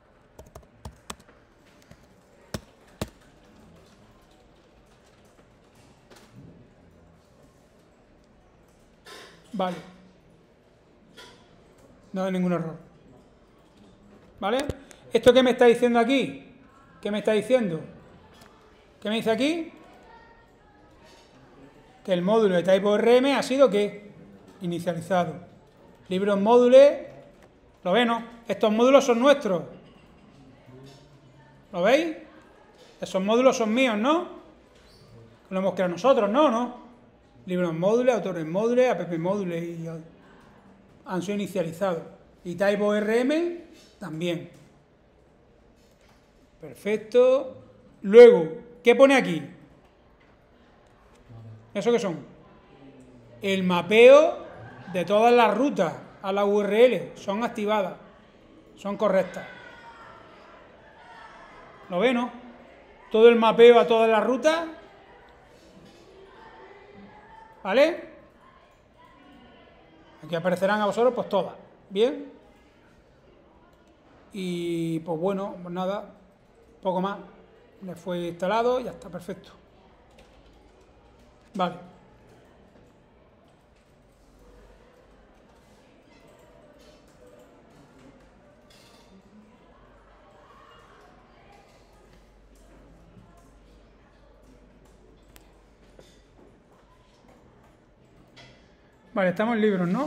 vale, no hay ningún error, ¿vale? ¿Esto qué me está diciendo aquí? ¿Qué me está diciendo? ¿Qué me dice aquí? Que el módulo de TypeORM ha sido ¿qué? Inicializado. Libros módulos, ¿lo ven, no? Estos módulos son nuestros. ¿Lo veis? Esos módulos son míos, ¿no? Lo hemos creado nosotros, ¿no? ¿No? Libros módulos, autores módulos, app módulos y han sido inicializados. Y TypeORM también. Perfecto. Luego, ¿qué pone aquí? ¿Eso qué son? El mapeo de todas las rutas a la U R L. Son activadas. Son correctas. ¿Lo ven, no? Todo el mapeo a todas las rutas. ¿Vale? Aquí aparecerán a vosotros pues todas. ¿Bien? Y pues bueno, pues nada. Poco más. Le fue instalado y ya está, perfecto. Vale. Vale, estamos en libros, ¿no?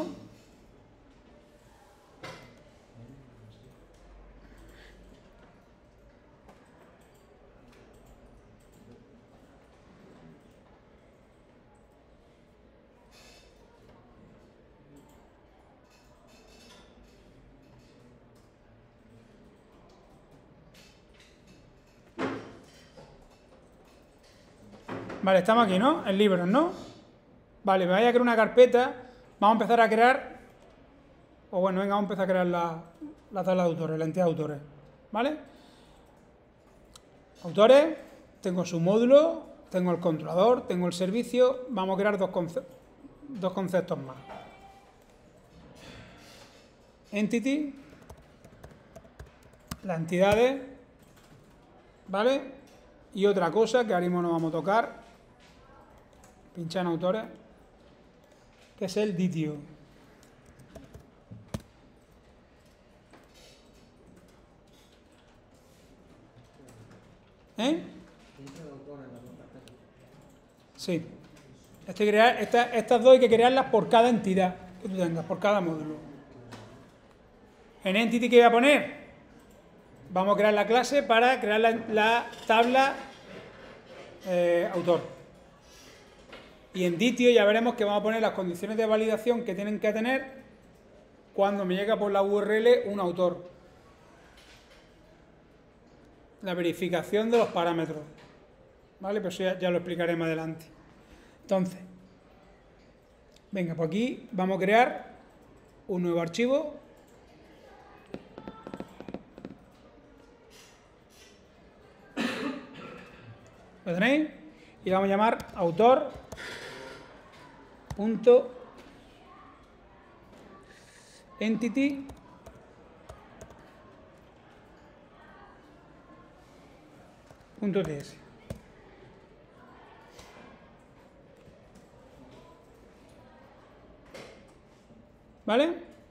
Vale, estamos aquí, ¿no? En libros, ¿no? Vale, me voy a crear una carpeta. Vamos a empezar a crear... O bueno, venga, vamos a empezar a crear la, la tabla de autores, la entidad de autores. ¿Vale? Autores, tengo su módulo, tengo el controlador, tengo el servicio. Vamos a crear dos, conce dos conceptos más. Entity, las entidades, ¿vale? Y otra cosa que ahora mismo no vamos a tocar, pinchar en autores, que es el ditio. ¿Eh? Sí. Esto hay que crear, esta, estas dos hay que crearlas por cada entidad que tú tengas, por cada módulo. En Entity, ¿qué voy a poner? Vamos a crear la clase para crear la, la tabla eh, autor. Y en Ditio ya veremos que vamos a poner las condiciones de validación que tienen que tener cuando me llega por la U R L un autor. La verificación de los parámetros. ¿Vale? Pero eso ya, ya lo explicaré más adelante. Entonces, venga, pues aquí vamos a crear un nuevo archivo. ¿Lo tenéis? Y vamos a llamar autor punto entity punto ts. ¿Vale?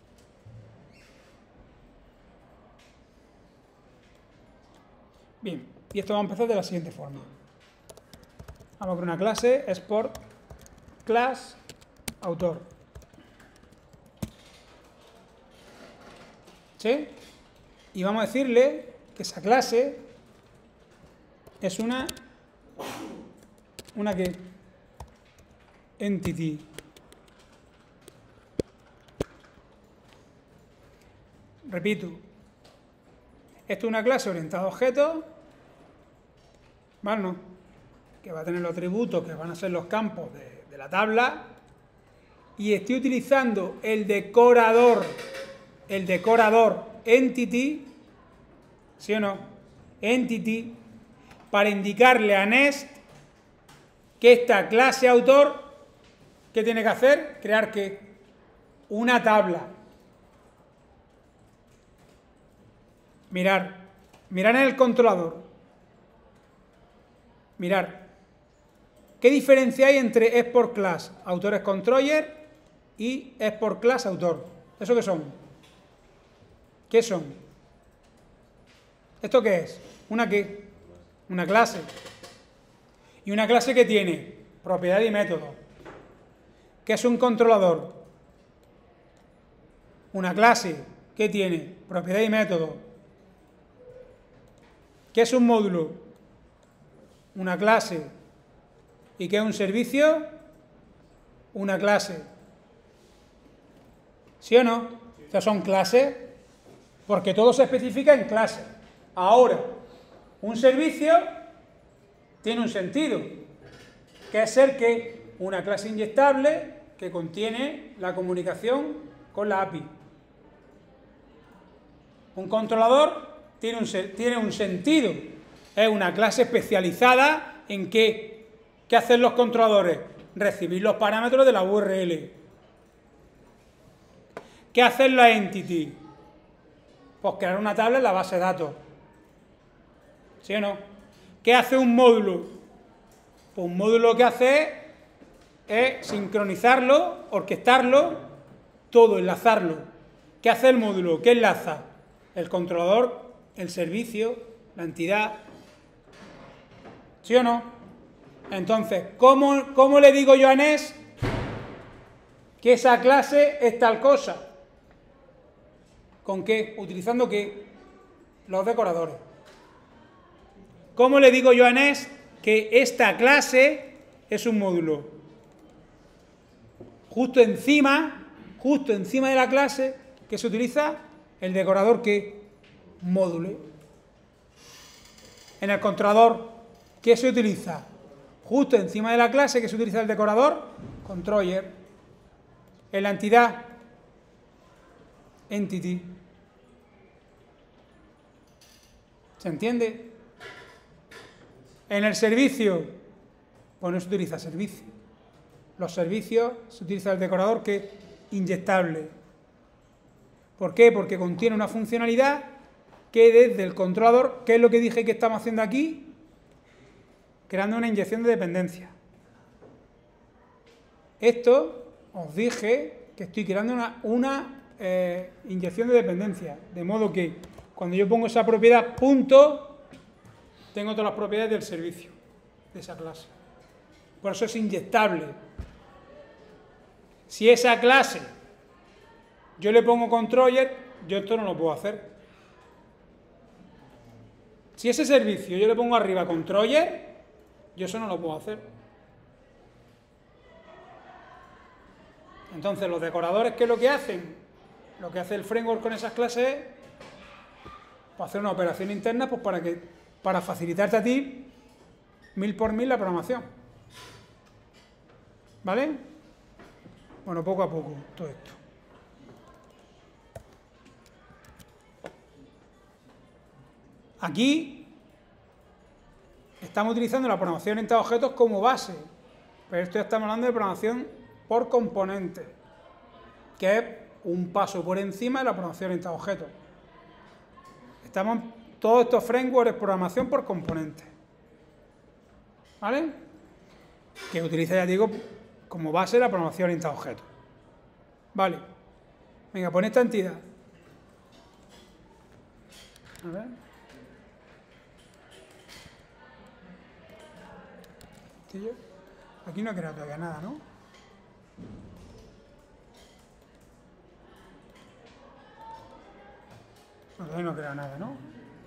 Bien, y esto va a empezar de la siguiente forma. Vamos a crear una clase export class autor. ¿Sí? Y vamos a decirle que esa clase es una una que entity. Repito, esto es una clase orientada a objetos, ¿vale? ¿No? Que va a tener los atributos que van a ser los campos de, de la tabla, y estoy utilizando el decorador, el decorador entity, ¿sí o no? Entity, para indicarle a Nest que esta clase autor, ¿qué tiene que hacer? Crear ¿qué? una tabla. Mirar, mirar en el controlador. Mirar. ¿Qué diferencia hay entre export class autores controller y export class autor? ¿Eso qué son? ¿Qué son? ¿Esto qué es? ¿Una qué? Una clase. ¿Y una clase que tiene? Propiedad y método. ¿Qué es un controlador? Una clase que tiene propiedad y método. ¿Qué es un módulo? Una clase. ¿Y qué es un servicio? Una clase. ¿Sí o no? Estas son clases porque todo se especifica en clase. Ahora, un servicio tiene un sentido, que es ser que una clase inyectable que contiene la comunicación con la A P I. Un controlador tiene un, tiene un sentido, es una clase especializada en qué. ¿Qué hacen los controladores? Recibir los parámetros de la U R L. ¿Qué hacen las entities? Pues crear una tabla en la base de datos. ¿Sí o no? ¿Qué hace un módulo? Pues un módulo lo que hace es sincronizarlo, orquestarlo, todo, enlazarlo. ¿Qué hace el módulo? ¿Qué enlaza? El controlador, el servicio, la entidad. ¿Sí o no? Entonces, ¿cómo, cómo le digo yo a Nes que esa clase es tal cosa? ¿Con qué? ¿Utilizando qué? Los decoradores. ¿Cómo le digo yo a Nes que esta clase es un módulo? Justo encima, justo encima de la clase, que se utiliza el decorador ¿qué? Módulo. En el controlador, ¿qué se utiliza? Justo encima de la clase que se utiliza el decorador, controller. En la entidad, entity. ¿Se entiende? En el servicio, pues no se utiliza servicio. Los servicios se utiliza el decorador que es inyectable. ¿Por qué? Porque contiene una funcionalidad que desde el controlador, ¿qué es lo que dije que estamos haciendo aquí? Creando una inyección de dependencia. Esto os dije que estoy creando una, una eh, inyección de dependencia, de modo que cuando yo pongo esa propiedad punto, tengo todas las propiedades del servicio, de esa clase. Por eso es inyectable. Si esa clase yo le pongo controller, yo esto no lo puedo hacer. Si ese servicio yo le pongo arriba controller, yo eso no lo puedo hacer. Entonces, los decoradores, ¿qué es lo que hacen? Lo que hace el framework con esas clases es pues, hacer una operación interna pues, para, que, para facilitarte a ti mil por mil la programación. ¿Vale? Bueno, poco a poco todo esto. Aquí estamos utilizando la programación orientada a objetos como base, pero esto ya estamos hablando de programación por componentes, que es un paso por encima de la programación orientada a objetos. Estamos todos estos frameworks de programación por componentes, ¿vale? Que utiliza, ya digo, como base la programación orientada a objetos. Vale. Venga, pon esta entidad. A ver. Aquí no he creado todavía nada, ¿no? No, todavía no he creado nada, ¿no?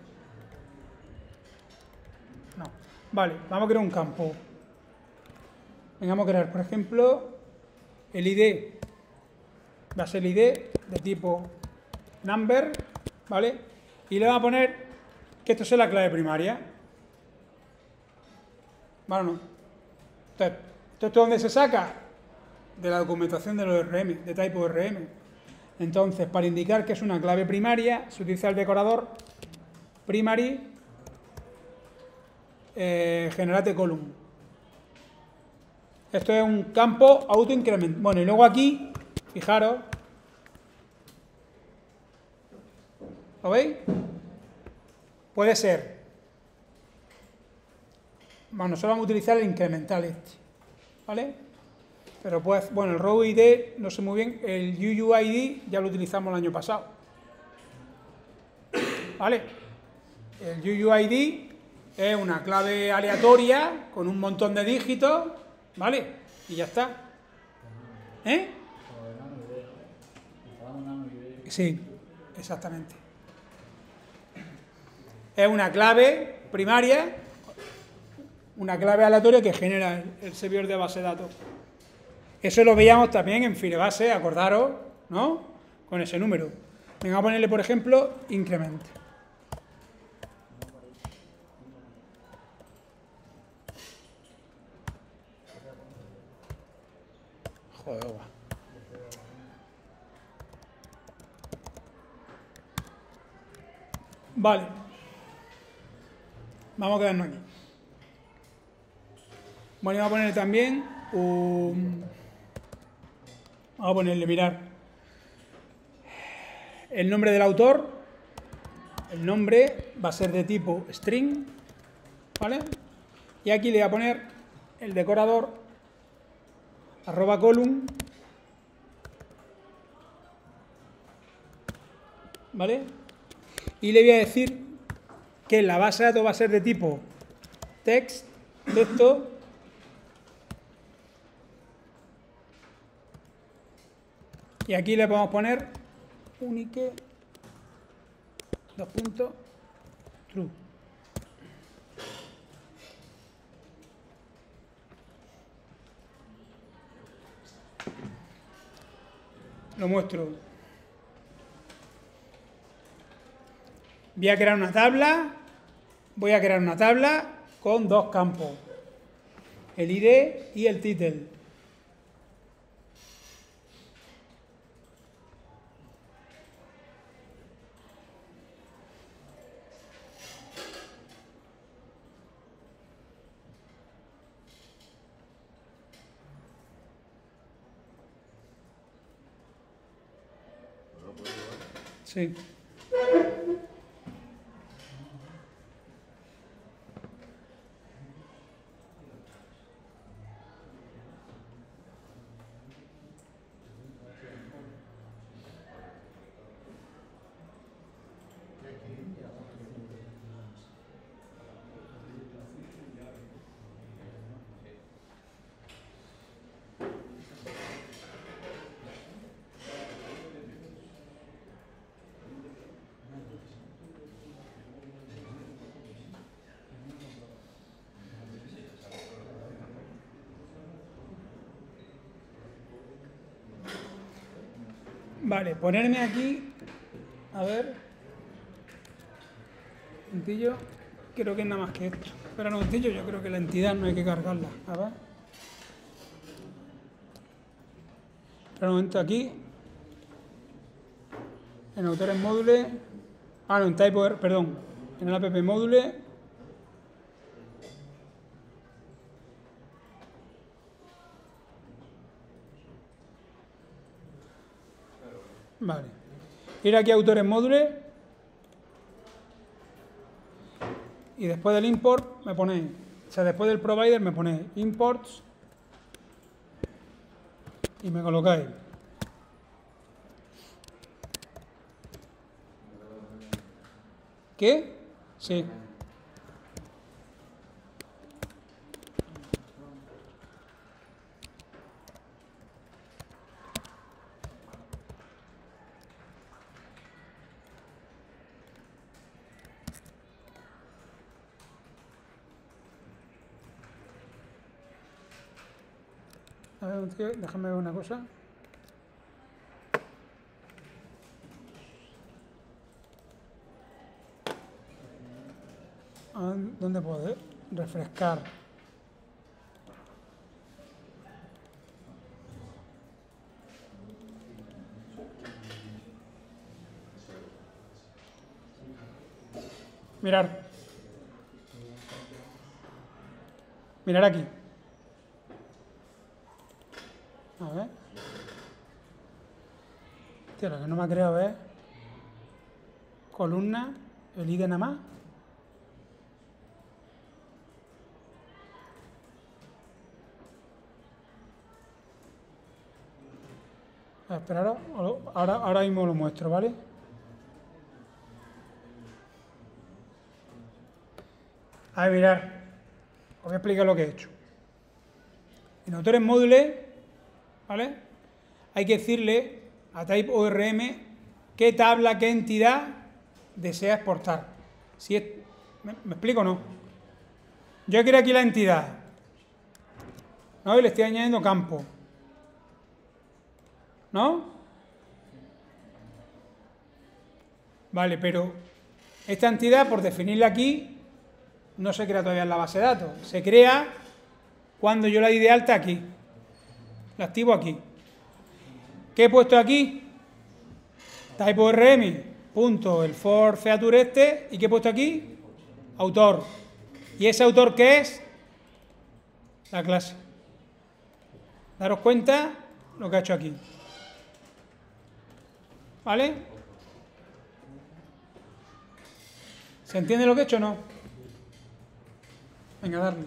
No. Vale, vamos a crear un campo. Venga, vamos a crear, por ejemplo, el I D. Va a ser el I D de tipo number, ¿vale? Y le vamos a poner que esto sea la clave primaria. ¿Vale o no? Entonces, ¿esto dónde se saca? De la documentación de los R M, de typo R M. Entonces, para indicar que es una clave primaria, se utiliza el decorador primary eh, generate column. Esto es un campo autoincrement. Bueno, y luego aquí, fijaros, ¿Lo veis? Puede ser. Bueno, nosotros vamos a utilizar el incremental este, ¿vale? Pero pues, bueno, el row I D, no sé muy bien, el U U I D ya lo utilizamos el año pasado, ¿vale? El U U I D es una clave aleatoria con un montón de dígitos, ¿vale? Y ya está. ¿Eh? Sí, exactamente. Es una clave primaria, una clave aleatoria que genera el, el servidor de base de datos. Eso lo veíamos también en Firebase, acordaros, ¿no? Con ese número. Venga, a ponerle, por ejemplo, increment. Joder, va. Vale. Vamos a quedarnos aquí. Bueno, y vamos a ponerle también un... Vamos a ponerle, mirar, el nombre del autor. El nombre va a ser de tipo string, ¿vale? Y aquí le voy a poner el decorador, arroba column, ¿vale? Y le voy a decir que la base de datos va a ser de tipo text, texto, y aquí le podemos poner unique, dos puntos, true. Lo muestro. Voy a crear una tabla, voy a crear una tabla con dos campos, el I D y el title. Sí. Vale, ponerme aquí, a ver, lentillo, creo que es nada más que esto. Pero no, lentillo, yo creo que la entidad no hay que cargarla. A ver. Pero un momento aquí, en autores módulos, ah, no, en type, perdón, en el app módulos. Vale. Ir aquí a autores módulos y después del import me ponéis, o sea, después del provider me ponéis imports y me colocáis ¿qué? Sí. A ver, tío, déjame ver una cosa. ¿Dónde puedo refrescar? Mirar. Mirar aquí. A ver. Tío, lo que no me ha creado es columna, el I D nada más. Esperaros, ahora, ahora mismo lo muestro, ¿vale? A ver, mirad, os voy a explicar lo que he hecho. En autores módulos, ¿vale? Hay que decirle a typeORM qué tabla, qué entidad desea exportar. Si es, ¿me, ¿Me explico o no? Yo quiero aquí la entidad, ¿no? Y le estoy añadiendo campo, ¿no? Vale, pero esta entidad, por definirla aquí, no se crea todavía en la base de datos. Se crea cuando yo la di de alta aquí. La activo aquí. ¿Qué he puesto aquí? TypeORM, punto, el for feature este. ¿Y qué he puesto aquí? Autor. ¿Y ese autor qué es? La clase. Daros cuenta lo que ha hecho aquí. ¿Vale? ¿Se entiende lo que he hecho o no? Venga, darle.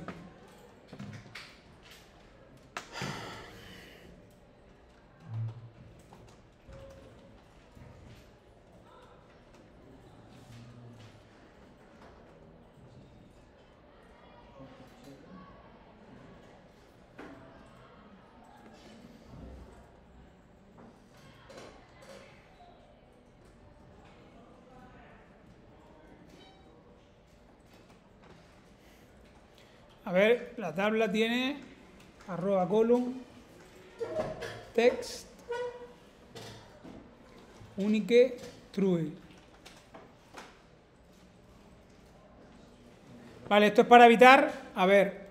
A ver, la tabla tiene arroba column text unique true. Vale, esto es para evitar, a ver,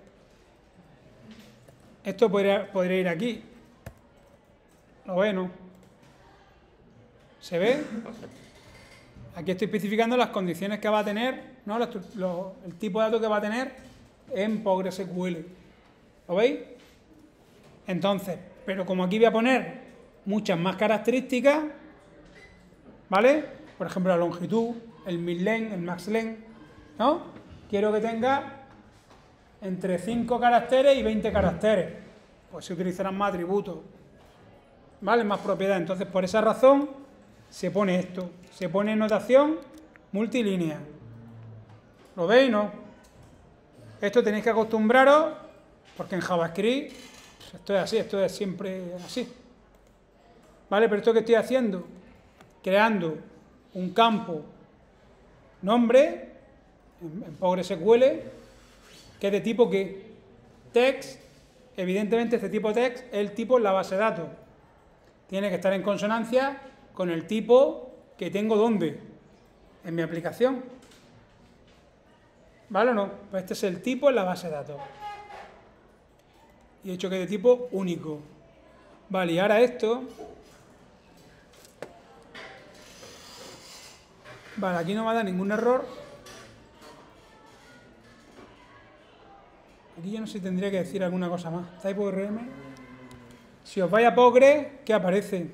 esto podría, podría ir aquí. ¿Lo ve, no? ¿Se ve? Aquí estoy especificando las condiciones que va a tener, ¿no? Los, los, el tipo de datos que va a tener en PostgreSQL. ¿Lo veis? Entonces, pero como aquí voy a poner muchas más características, ¿vale? Por ejemplo, la longitud, el midlength, el maxlength, ¿no? Quiero que tenga entre cinco caracteres y veinte caracteres. Pues se utilizarán más atributos, ¿vale? Más propiedades. Entonces, por esa razón, se pone esto. Se pone notación multilínea. ¿Lo veis, no? Esto tenéis que acostumbraros, porque en JavaScript esto es así, esto es siempre así. ¿Vale? Pero esto que estoy haciendo, creando un campo nombre en, en PostgreSQL, que es de tipo que text, evidentemente este tipo text es el tipo en la base de datos. Tiene que estar en consonancia con el tipo que tengo ¿dónde? En mi aplicación. ¿Vale o no? Pues este es el tipo en la base de datos. Y he hecho que es de tipo único. Vale, y ahora esto. Vale, aquí no me da ningún error. Aquí yo no sé si tendría que decir alguna cosa más. TypeORM. Si os vais a Postgre, ¿qué aparece?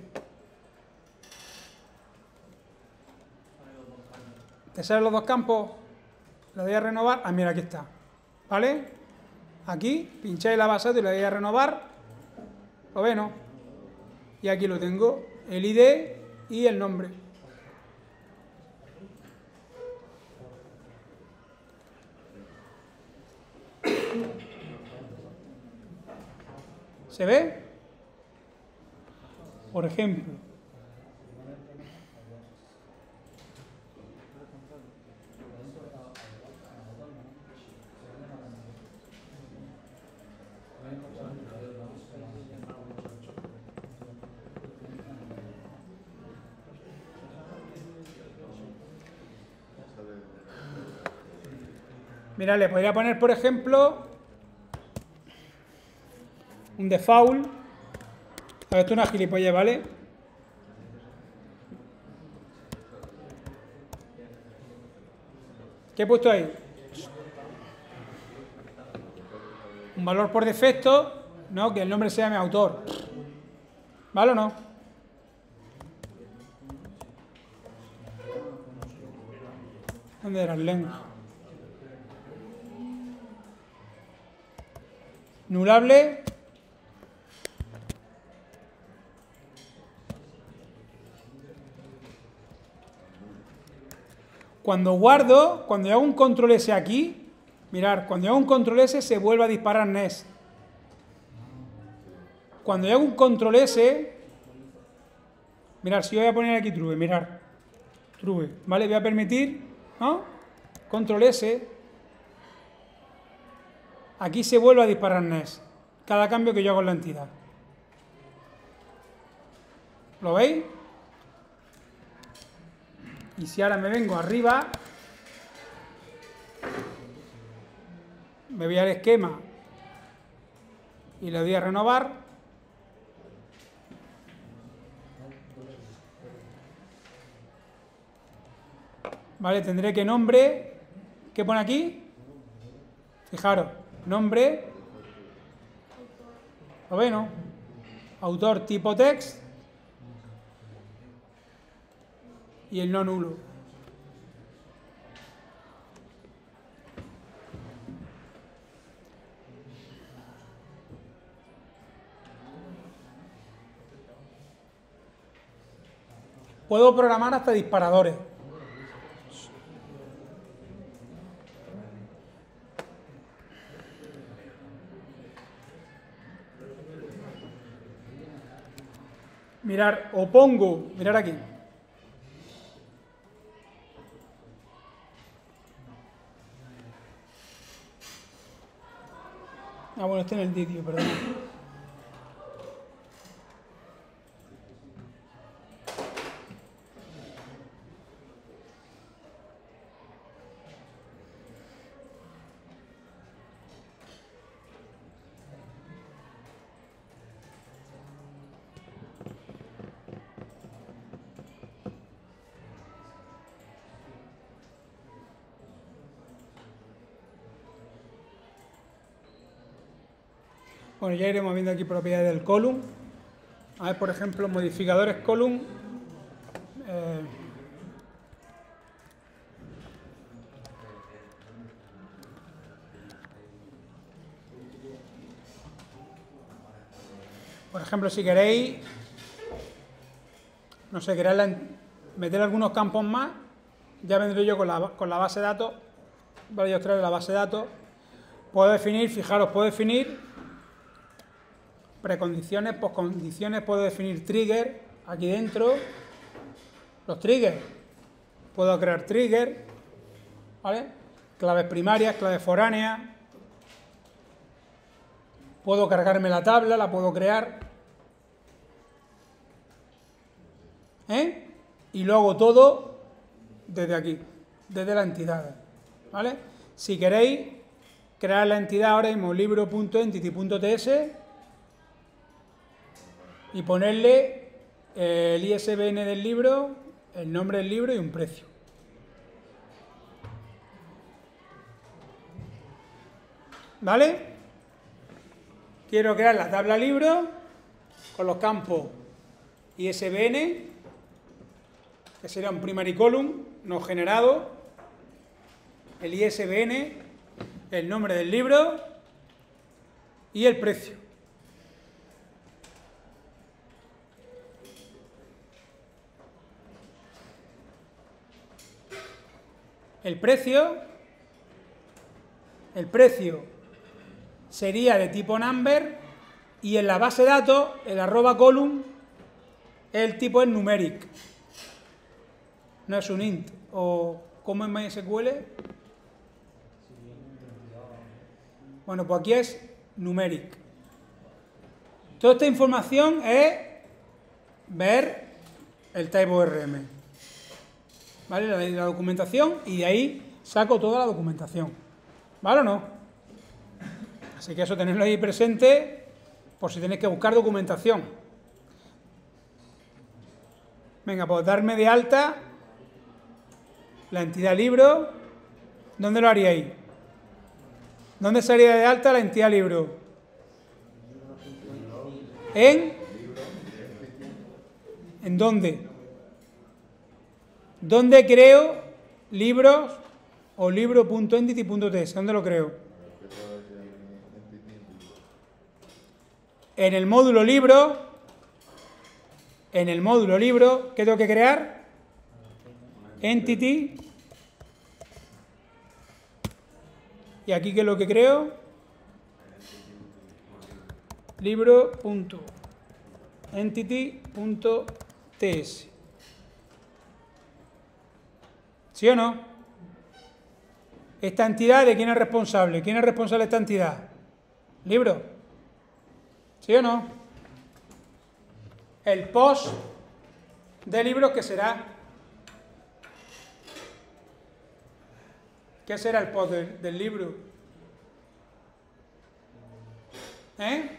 ¿Te salen los dos campos? Le doy a renovar. Ah, mira, aquí está. ¿Vale? Aquí, pincháis la base de datos y le doy a renovar. ¿Lo veis, no? Y aquí lo tengo. El I D y el nombre. ¿Se ve? Por ejemplo. Mira, le podría poner, por ejemplo, un default. A ver, esto es una gilipollez, ¿vale? ¿Qué he puesto ahí? Un valor por defecto, ¿no? Que el nombre sea mi autor. ¿Vale o no? ¿Dónde era el length? Nulable. Cuando guardo, cuando hago un control S aquí, mirad, cuando hago un control S se vuelve a disparar next. Cuando yo hago un control S, mirad, si yo voy a poner aquí true, mirad, true, ¿vale? Voy a permitir, ¿no? Control S, aquí se vuelve a disparar next, cada cambio que yo hago en la entidad. ¿Lo veis? Y si ahora me vengo arriba, me voy al esquema y le doy a renovar, vale, tendré que nombre, ¿qué pone aquí? Fijaros, nombre, ¿lo veis, no? Autor tipo text y el no nulo. Puedo programar hasta disparadores. Mirar, o pongo, mirar aquí. Ah, bueno, este en el vídeo, perdón. Bueno, ya iremos viendo aquí propiedades del column. A ver, por ejemplo, modificadores column. Eh, por ejemplo, si queréis, no sé, queréis la, meter algunos campos más, ya vendré yo con la, con la base de datos. Vale, yo os traigo la base de datos. Puedo definir, fijaros, puedo definir precondiciones, postcondiciones, puedo definir trigger aquí dentro, los triggers, puedo crear trigger, ¿vale? Claves primarias, claves foráneas, puedo cargarme la tabla, la puedo crear, ¿eh? Y lo hago todo desde aquí, desde la entidad, ¿vale? Si queréis crear la entidad ahora mismo libro.entity.ts y ponerle el I S B N del libro, el nombre del libro y un precio. ¿Vale? Quiero crear la tabla libro con los campos I S B N, que será un primary column no generado, el I S B N, el nombre del libro y el precio. El precio, el precio sería de tipo number y en la base de datos, el arroba column, el tipo es numeric, no es un int, o como en MySQL. Bueno, pues aquí es numeric. Toda esta información es ver el type O R M. ¿Vale? La, la documentación, y de ahí saco toda la documentación. ¿Vale o no? Así que eso tenerlo ahí presente por si tenéis que buscar documentación. Venga, pues darme de alta la entidad libro. ¿Dónde lo haríais? ¿Dónde sería de alta la entidad libro? ¿En? ¿En dónde? ¿Dónde creo libros o libro.entity.ts. ¿Dónde lo creo? En el módulo libro, en el módulo libro, ¿qué tengo que crear? Entity. Y aquí, ¿qué es lo que creo? libro.entity.ts. ¿Sí o no? ¿Esta entidad de quién es responsable? ¿Quién es responsable de esta entidad? ¿Libro? ¿Sí o no? El post de libros, ¿qué será? ¿Qué será el post del, del libro? ¿Eh?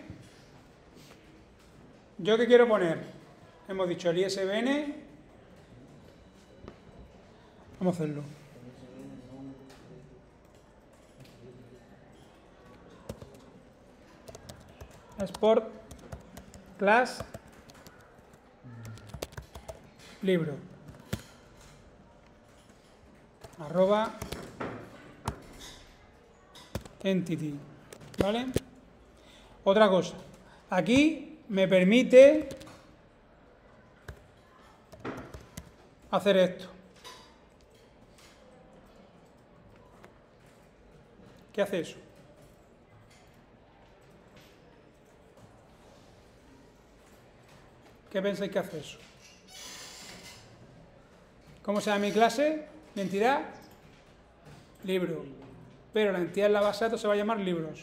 ¿Yo qué quiero poner? Hemos dicho el I S B N. Vamos a hacerlo. Export class libro arroba entity, ¿vale? Otra cosa, aquí me permite hacer esto. ¿Qué hace eso? ¿Qué pensáis que hace eso? ¿Cómo se llama mi clase? Mi entidad, libro. Pero la entidad en la base de datos se va a llamar libros.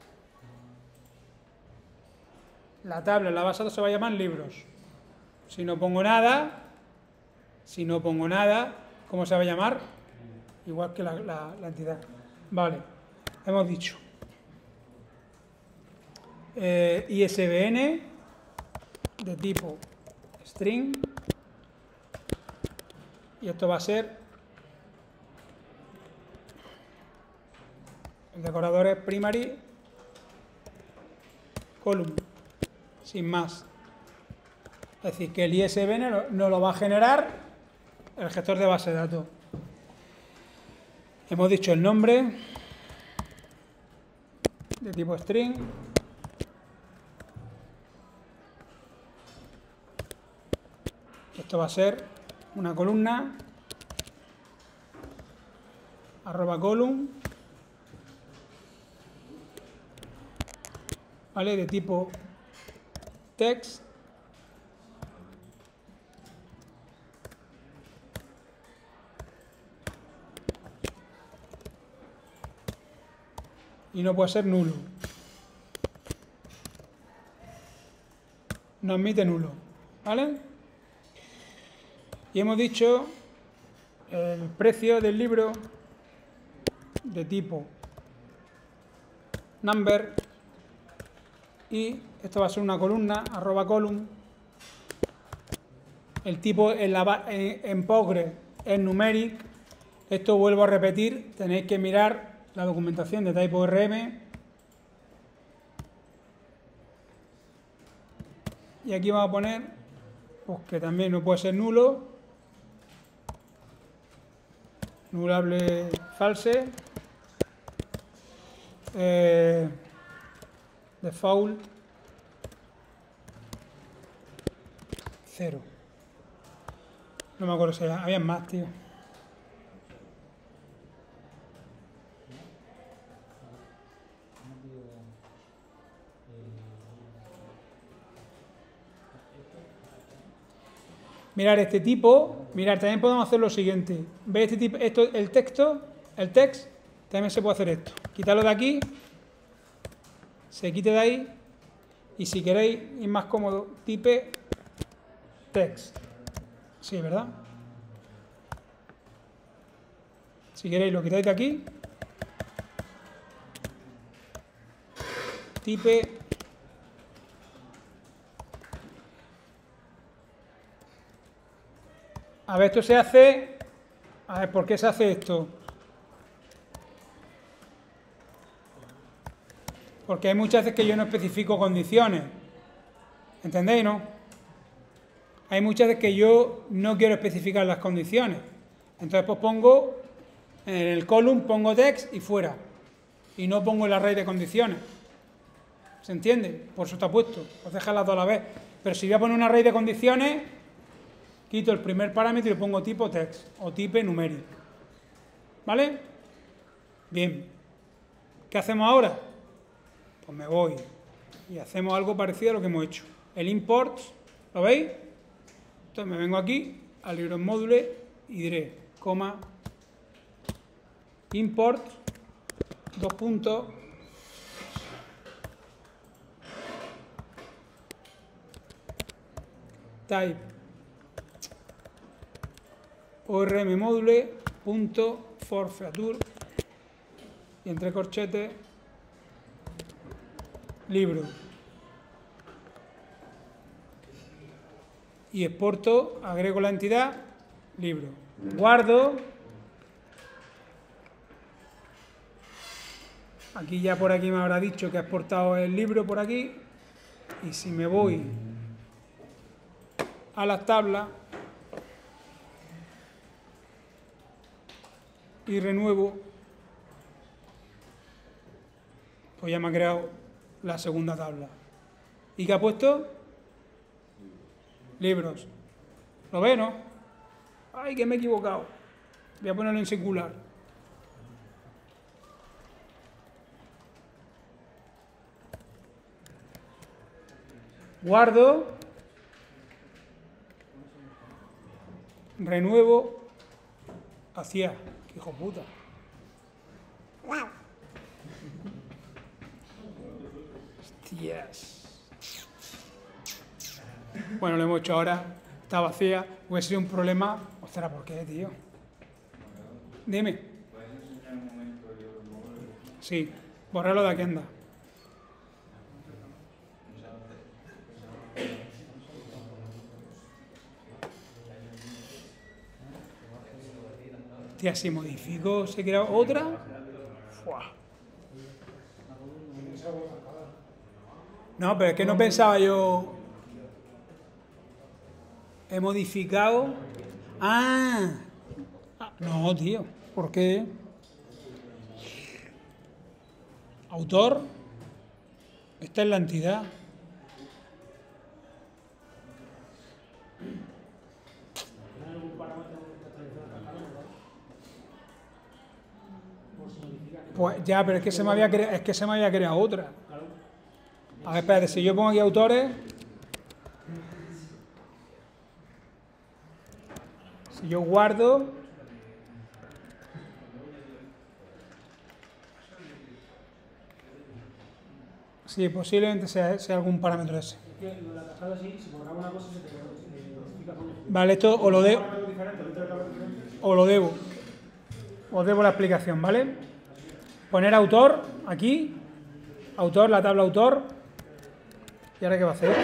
La tabla en la base de datos se va a llamar libros. Si no pongo nada, si no pongo nada, ¿cómo se va a llamar? Igual que la, la, la entidad. Vale, hemos dicho. Eh, I S B N de tipo string. Y esto va a ser el decorador es primary column, sin más. Es decir, que el I S B N no, no lo va a generar el gestor de base de datos. Hemos dicho el nombre de tipo string. Esto va a ser una columna, arroba column, ¿vale? De tipo text. Y no puede ser nulo. No admite nulo, ¿vale? Y hemos dicho el precio del libro de tipo number, y esto va a ser una columna, arroba column. El tipo en, la, en, en Postgres es numeric. Esto vuelvo a repetir, tenéis que mirar la documentación de TypeORM. Y aquí vamos a poner pues, que también no puede ser nulo, nulable false, eh, default cero. No me acuerdo si había más, tío. Mirar este tipo, mirar, también podemos hacer lo siguiente. ¿Veis este tipo? Esto, el texto, el text, también se puede hacer esto. Quitarlo de aquí, se quite de ahí, y si queréis ir más cómodo, type text. Sí, ¿verdad? Si queréis lo quitáis de aquí, type A ver, esto se hace... A ver, ¿por qué se hace esto? Porque hay muchas veces que yo no especifico condiciones. ¿Entendéis, no? Hay muchas veces que yo no quiero especificar las condiciones. Entonces, pues pongo En el column pongo text y fuera. Y no pongo el array de condiciones. ¿Se entiende? Por eso está puesto. Os deja las dos a la vez. Pero si voy a poner un array de condiciones, quito el primer parámetro y le pongo tipo text o type numeric. ¿Vale? Bien. ¿Qué hacemos ahora? Pues me voy y hacemos algo parecido a lo que hemos hecho. El import, ¿lo veis? Entonces me vengo aquí al libro en módulo y diré, coma, import, dos puntos, type, orm módulo, punto, for feature, y entre corchetes, libro. Y exporto, agrego la entidad, libro. Guardo. Aquí ya por aquí me habrá dicho que ha exportado el libro por aquí. Y si me voy a las tablas y renuevo, pues ya me ha creado la segunda tabla. ¿Y qué ha puesto? Libros. ¿Lo ve, no? ¡Ay, que me he equivocado! Voy a ponerlo en singular. Guardo. Renuevo. Hacia. ¡Qué hijo puta! Hostias. Bueno, lo hemos hecho ahora, está vacía, hubiese sido un problema. Ostras, ¿por qué, tío? Dime. ¿Puedes enseñar un momento el libro en módulo? Sí, borrarlo de aquí, anda. Tía, si modifico, se crea otra. Fua. No, pero es que no pensaba yo. He modificado. Ah, no, tío. ¿Por qué? Autor. Esta es la entidad. Pues ya, pero es que se me había creado, es que se me había creado otra. A ver, espérate, si yo pongo aquí autores. Si yo guardo, sí, posiblemente sea, sea algún parámetro ese. Vale, esto o lo debo, o lo debo, os debo la explicación, ¿vale? Poner autor aquí, autor, la tabla autor, y ahora qué va a hacer.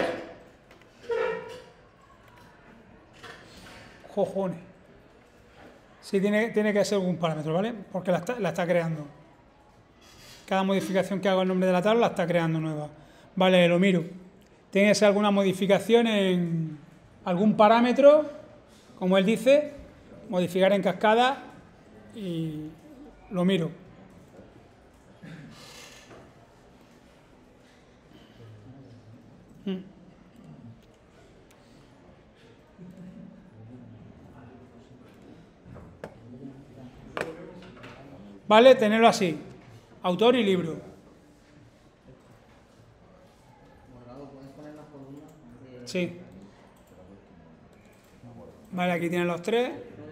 Cojones. Sí, tiene, tiene que ser algún parámetro, ¿vale? Porque la está, la está creando. Cada modificación que haga el nombre de la tabla la está creando nueva. Vale, lo miro. Tiene que ser alguna modificación en algún parámetro, como él dice, modificar en cascada y lo miro. Mm. ¿Vale? Tenerlo así. Autor y libro. Sí. Vale, aquí tienen los tres.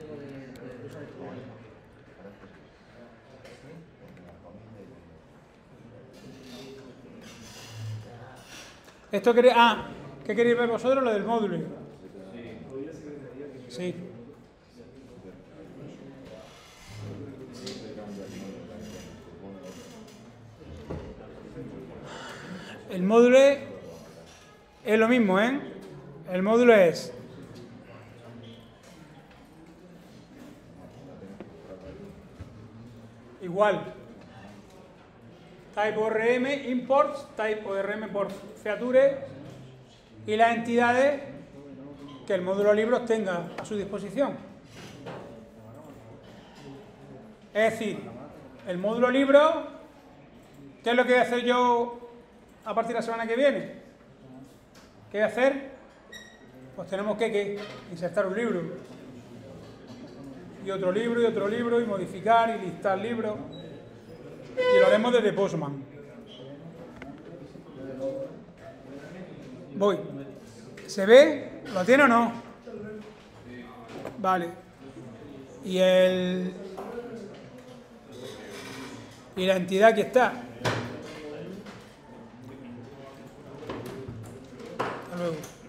Esto queréis... Ah, ¿qué queréis ver vosotros? Lo del módulo. Sí. El módulo es lo mismo, ¿eh? El módulo es igual. Type O R M imports, type O R M por feature y las entidades que el módulo libros tenga a su disposición. Es decir, el módulo libro, ¿qué es lo que voy a hacer yo a partir de la semana que viene? ¿Qué voy a hacer? Pues tenemos que, que insertar un libro. Y otro libro, y otro libro, y modificar, y listar libros. Y lo haremos desde Postman. Voy. ¿Se ve? ¿Lo tiene o no? Vale. Y el... Y la entidad aquí está. Hasta luego.